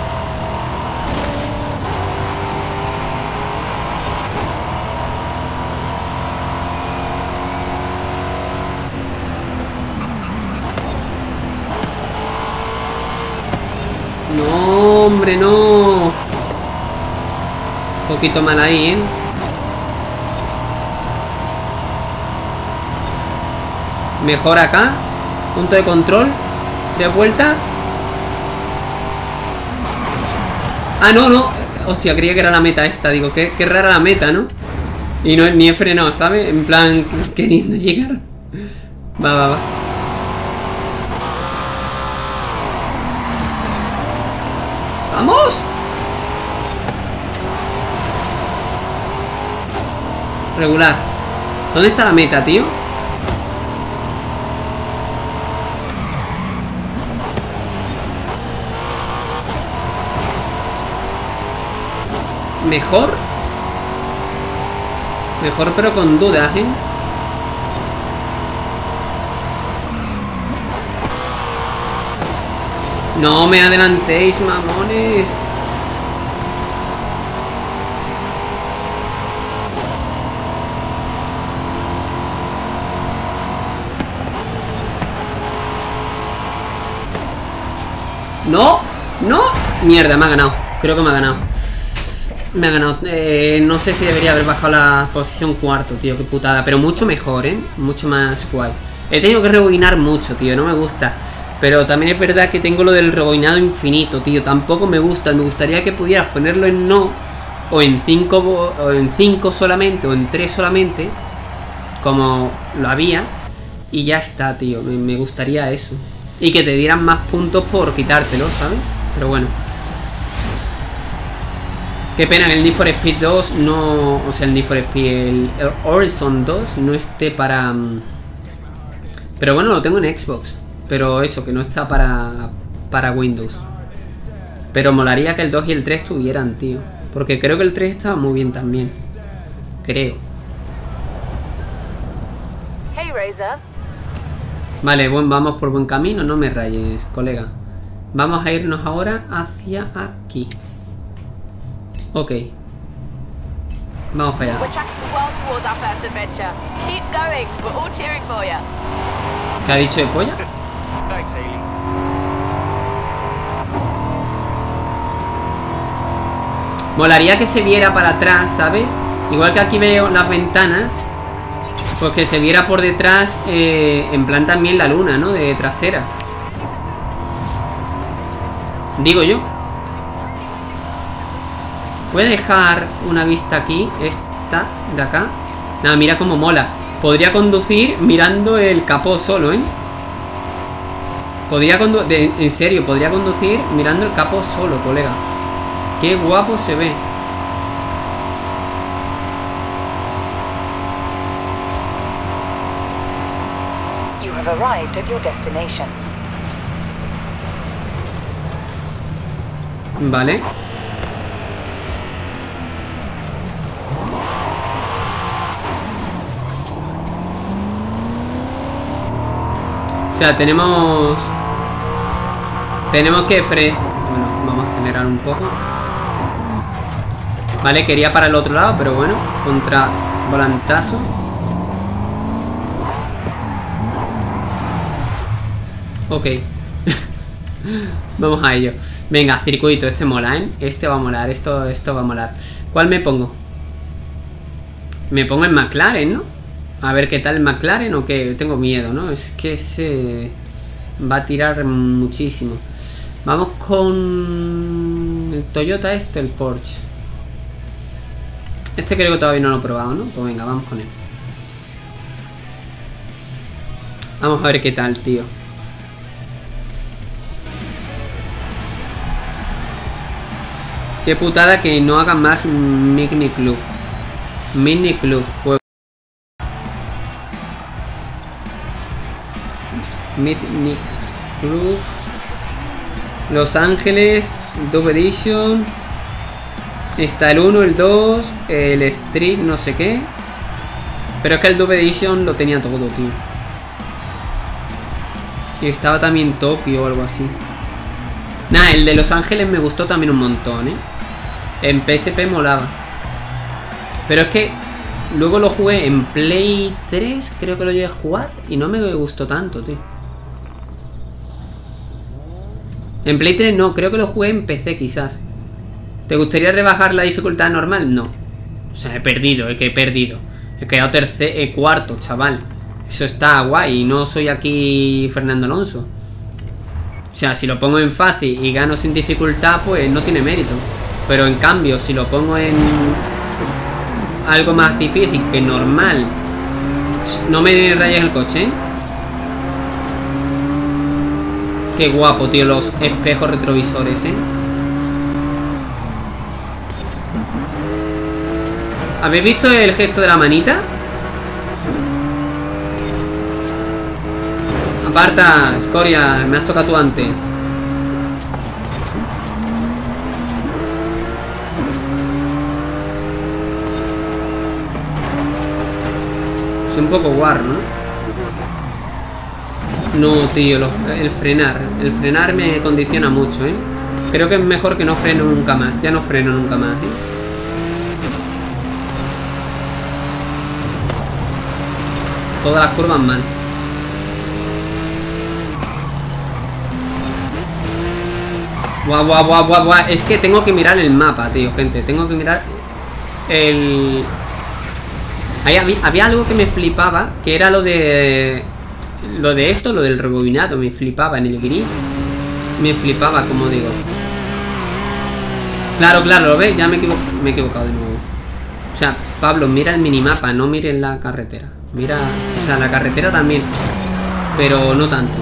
No, hombre, no. Un poquito mal ahí, ¿eh? Mejor acá. Punto de control. De vueltas. Ah, no, no. Hostia, creía que era la meta esta. Digo, qué, qué rara la meta, ¿no? Y no ni he frenado, ¿sabes? En plan, queriendo llegar. Va, va, va. ¡Vamos! Regular. ¿Dónde está la meta, tío? Mejor. Mejor pero con dudas, ¿eh? No me adelantéis, mamones. No, no. Mierda, me ha ganado. Creo que me ha ganado. Me ha ganado. Eh, no sé si debería haber bajado la posición cuarto, tío. Qué putada. Pero mucho mejor, ¿eh? Mucho más guay. He tenido que rebobinar mucho, tío. No me gusta. Pero también es verdad que tengo lo del rebobinado infinito, tío. Tampoco me gusta. Me gustaría que pudieras ponerlo en no. O en cinco, o en cinco solamente. O en tres solamente. Como lo había. Y ya está, tío. Me, me gustaría eso. Y que te dieran más puntos por quitártelo, ¿sabes? Pero bueno. Qué pena que el Need for Speed dos no... O sea, el Need for Speed... El, el Horizon dos no esté para... Pero bueno, lo tengo en Xbox. Pero eso, que no está para... Para Windows. Pero molaría que el dos y el tres tuvieran, tío. Porque creo que el tres estaba muy bien también. Creo. Hey, Razor. Vale, bueno, vamos por buen camino. No me rayes, colega. Vamos a irnos ahora hacia aquí. Ok. Vamos para allá. ¿Qué ha dicho de polla? Thanks, Hailey. Molaría que se viera para atrás, ¿sabes? Igual que aquí veo las ventanas. Pues que se viera por detrás, eh, en plan también la luna, ¿no? De trasera. Digo yo. Voy a dejar una vista aquí. Esta de acá. Nada, mira cómo mola. Podría conducir mirando el capó solo, ¿eh? Podría conducir... En serio, podría conducir mirando el capó solo, colega. Qué guapo se ve. You have arrived at your destination. Vale. O sea, tenemos... Tenemos que fre... Bueno, vamos a acelerar un poco. Vale, quería para el otro lado, pero bueno. Contra volantazo. Ok. Vamos a ello. Venga, circuito, este mola, ¿eh? Este va a molar, esto, esto va a molar. ¿Cuál me pongo? Me pongo en McLaren, ¿no? A ver qué tal el McLaren o qué. Tengo miedo, ¿no? Es que se va a tirar muchísimo. Vamos con el Toyota este, el Porsche. Este creo que todavía no lo he probado, ¿no? Pues venga, vamos con él. Vamos a ver qué tal, tío. Qué putada que no hagan más Mini Club. Mini Club. Mini Club. Los Ángeles. Dub Edition. Está el uno, el dos. El Street, no sé qué. Pero es que el Dub Edition lo tenía todo, tío. Y estaba también Tokio o algo así. Nah, el de Los Ángeles me gustó también un montón, ¿eh? En P S P molaba. Pero es que luego lo jugué en Play tres, creo que lo llegué a jugar, y no me gustó tanto, tío. En Play tres no, creo que lo jugué en P C quizás. ¿Te gustaría rebajar la dificultad normal? No. O sea, he perdido, es que he perdido. He quedado tercer, eh, cuarto, chaval. Eso está guay, no soy aquí Fernando Alonso. O sea, si lo pongo en fácil y gano sin dificultad, pues no tiene mérito. Pero en cambio, si lo pongo en algo más difícil que normal. No me rayes el coche, ¿eh? Qué guapo, tío, los espejos retrovisores, ¿eh? ¿Habéis visto el gesto de la manita? Aparta, escoria, me has tocado tú antes. Es un poco guarro, ¿no? No, tío, lo, el frenar. El frenar me condiciona mucho, ¿eh? Creo que es mejor que no freno nunca más. Ya no freno nunca más, ¿eh? Todas las curvas mal. Guau, guau, guau, guau, guau. Es que tengo que mirar el mapa, tío, gente. Tengo que mirar el... Ahí había, había algo que me flipaba, que era lo de... Lo de esto, lo del rebobinado. Me flipaba en el gris. Me flipaba, como digo. Claro, claro, ¿lo ves? Ya me he, equivo me he equivocado de nuevo. O sea, Pablo, mira el minimapa, no mires la carretera. Mira, o sea, la carretera también, pero no tanto.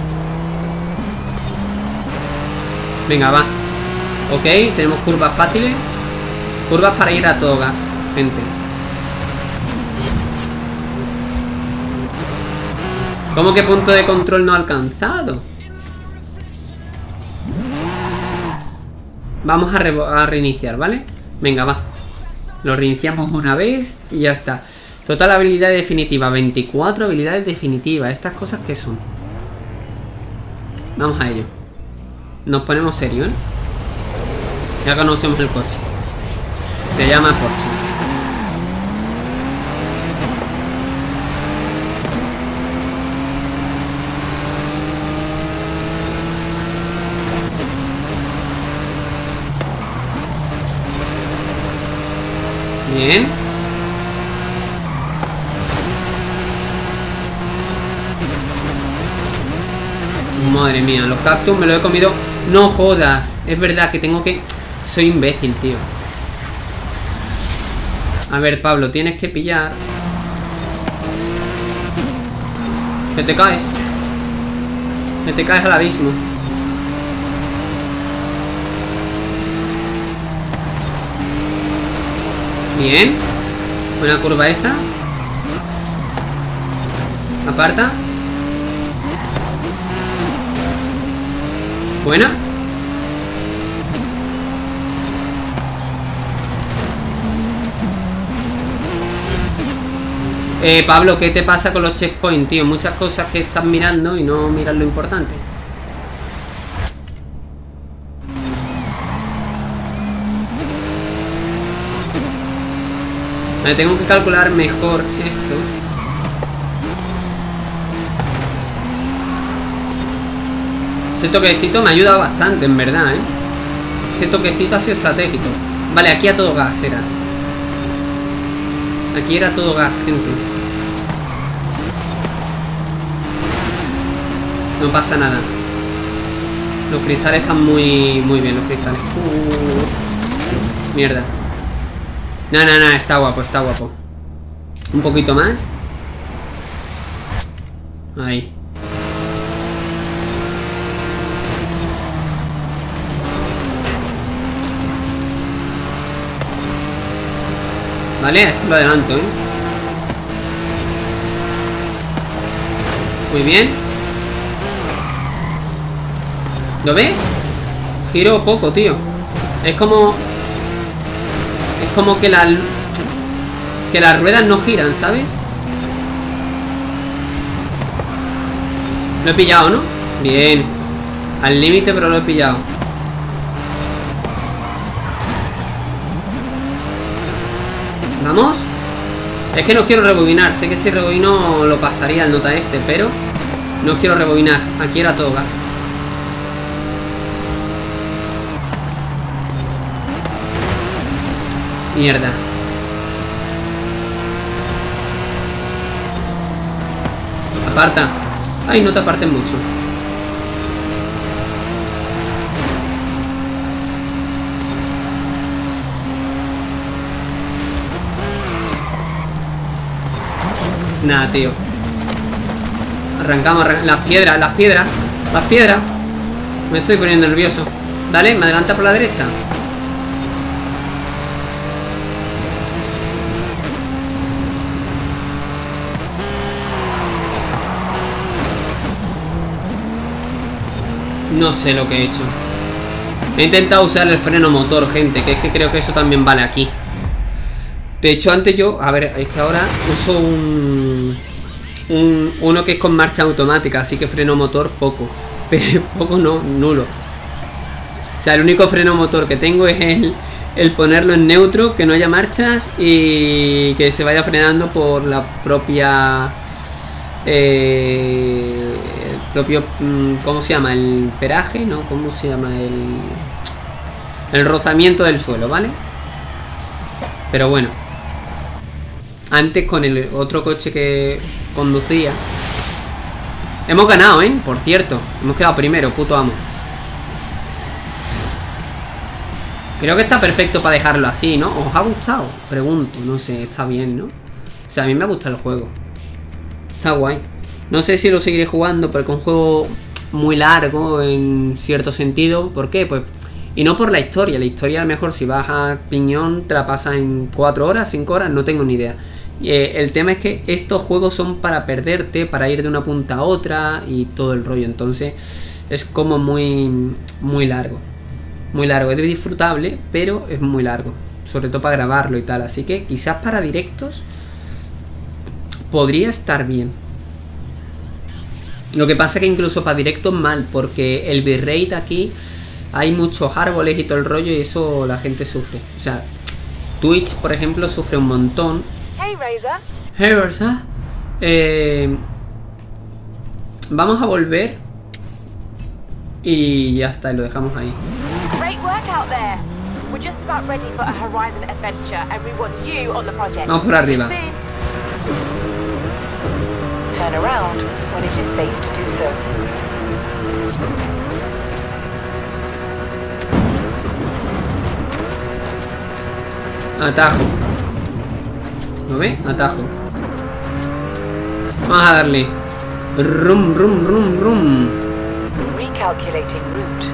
Venga, va. Ok, tenemos curvas fáciles. Curvas para ir a todo gas, gente. ¿Cómo que punto de control no ha alcanzado? Vamos a, re a reiniciar, ¿vale? Venga, va. Lo reiniciamos una vez y ya está. Total habilidad definitiva, veinticuatro habilidades definitivas. Estas cosas que son. Vamos a ello. Nos ponemos serio, ¿eh? Ya conocemos el coche. Se llama Porsche. Bien. Madre mía, los cactus me los he comido. No jodas, es verdad que tengo que... Soy imbécil, tío. A ver, Pablo, tienes que pillar. Que te caes. Que te caes al abismo. Bien. Buena curva esa. Aparta. Buena. Eh, Pablo, ¿qué te pasa con los checkpoints, tío? Muchas cosas que estás mirando y no miras lo importante. Vale, tengo que calcular mejor esto. Ese toquecito me ha ayudado bastante, en verdad, ¿eh? Ese toquecito ha sido estratégico. Vale, aquí a todo gas era. Aquí era todo gas, gente. No pasa nada. Los cristales están muy, muy bien, los cristales. Uh, mierda. No, no, no, está guapo, está guapo. Un poquito más. Ahí. Vale, esto lo adelanto, ¿eh? Muy bien. ¿Lo ves? Giro poco, tío. Es como... Es como que las... Que las ruedas no giran, ¿sabes? Lo he pillado, ¿no? Bien. Al límite, pero lo he pillado. ¿Vamos? Es que no quiero rebobinar. Sé que si rebobino lo pasaría al nota este, pero no quiero rebobinar. Aquí era todo gas. Mierda. Aparta. Ay, no te apartes mucho. Nada, tío. Arrancamos, arrancamos. Las piedras, las piedras. Las piedras. Me estoy poniendo nervioso. Dale, me adelanta por la derecha. No sé lo que he hecho. He intentado usar el freno motor, gente, que es que creo que eso también vale aquí. De hecho, antes yo... A ver, es que ahora uso un... un uno que es con marcha automática, así que freno motor poco. Pero poco no, nulo. O sea, el único freno motor que tengo es el, el ponerlo en neutro, que no haya marchas y que se vaya frenando por la propia... Eh... propio, ¿cómo se llama? El peraje, ¿no? ¿Cómo se llama? El el rozamiento del suelo, ¿vale? Pero bueno, antes con el otro coche que conducía hemos ganado, ¿eh? Por cierto, hemos quedado primero, puto amo. Creo que está perfecto para dejarlo así, ¿no? ¿Os ha gustado? Pregunto, no sé, está bien, ¿no? O sea, a mí me gusta el juego. Está guay. No sé si lo seguiré jugando porque es un juego muy largo en cierto sentido. ¿Por qué? Pues... Y no por la historia. La historia a lo mejor si vas a piñón te la pasas en cuatro horas, cinco horas, no tengo ni idea. Eh, el tema es que estos juegos son para perderte, para ir de una punta a otra y todo el rollo. Entonces es como muy, muy largo. Muy largo. Es disfrutable, pero es muy largo. Sobre todo para grabarlo y tal. Así que quizás para directos podría estar bien. Lo que pasa es que incluso para directos mal, porque el bitrate aquí hay muchos árboles y todo el rollo y eso la gente sufre. O sea, Twitch, por ejemplo, sufre un montón. Hey, Razor. Hey, Razor. Eh, vamos a volver y ya está, lo dejamos ahí. Great work out there. We're just about ready for a Horizon adventure and we want you on the project. Vamos por arriba. Turn around when it is safe to do so. Atajo. ¿Lo ve? Atajo. Vamos a darle. Rum, rum, rum, rum. Recalculating route.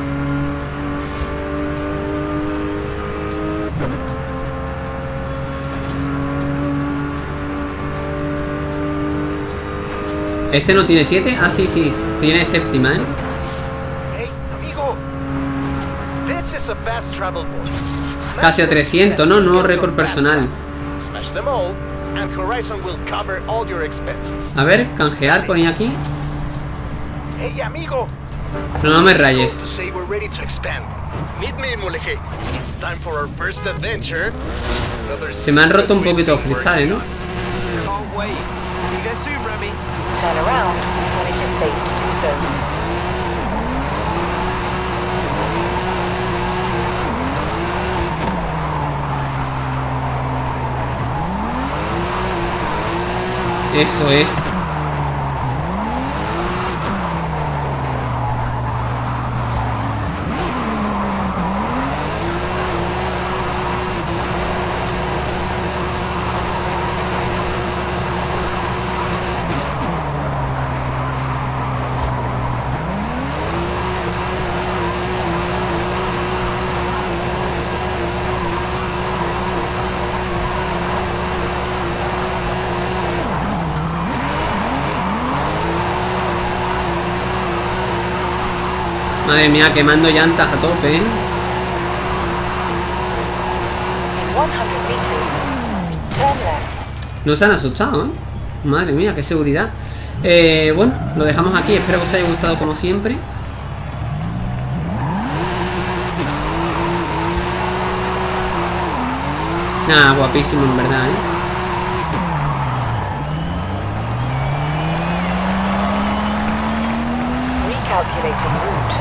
¿Este no tiene siete? Ah, sí, sí, tiene séptima, ¿eh? Hey, amigo. This is a fast travel board. Casi a trescientos, ¿no? Nuevo récord personal. Smash them all and Horizon will cover all your expenses. A ver, canjear, ponía aquí. Hey, amigo. No, no me rayes. To say we're ready to expand. Meet me in Mulegé. It's time for our first adventure. Se me han roto un poquito los cristales, ¿no? Can't wait. See you there soon, Remy. Turn around when it is safe to do so. Eso es. Madre mía, quemando llantas a tope, ¿eh? No se han asustado, ¿eh? Madre mía, qué seguridad. Eh, bueno, lo dejamos aquí. Espero que os haya gustado como siempre. Nada, guapísimo en verdad, ¿eh? Recalculating route.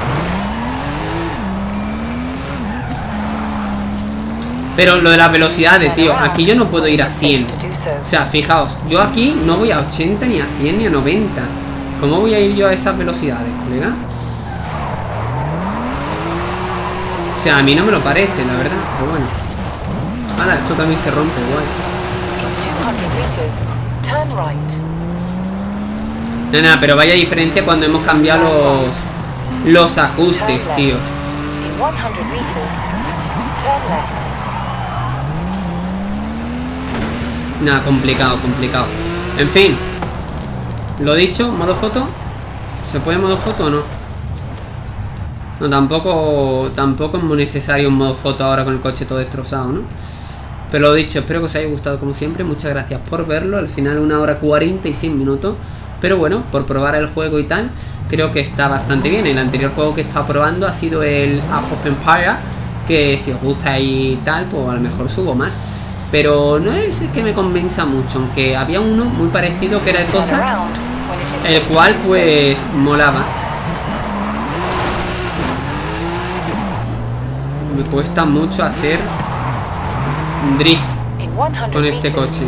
Pero lo de las velocidades, tío, aquí yo no puedo ir a cien. O sea, fijaos, yo aquí no voy a ochenta, ni a cien, ni a noventa. ¿Cómo voy a ir yo a esas velocidades, colega? O sea, a mí no me lo parece, la verdad, pero bueno. Ahora, esto también se rompe, guay. No, nada, pero vaya diferencia cuando hemos cambiado los, los ajustes, tío. Nada, complicado, complicado. En fin. Lo dicho, modo foto. ¿Se puede modo foto o no? No, tampoco Tampoco es muy necesario un modo foto ahora con el coche todo destrozado, ¿no? Pero lo dicho, espero que os haya gustado como siempre. Muchas gracias por verlo. Al final una hora cuarenta y seis minutos. Pero bueno, por probar el juego y tal, creo que está bastante bien. El anterior juego que he estado probando ha sido el Age of Empires, que si os gusta y tal, pues a lo mejor subo más. Pero no es que me convenza mucho, aunque había uno muy parecido que era el Cossack, el cual pues molaba. Me cuesta mucho hacer drift con este coche.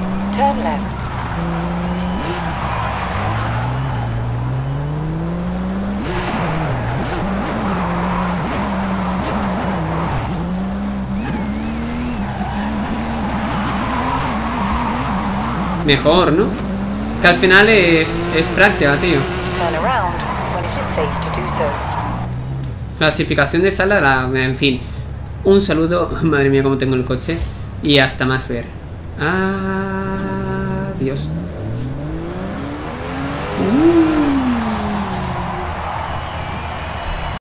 Mejor, ¿no? Que al final es, es práctica, tío. Clasificación de sala, la, en fin. Un saludo, madre mía cómo tengo el coche. Y hasta más ver. Adiós. Uh.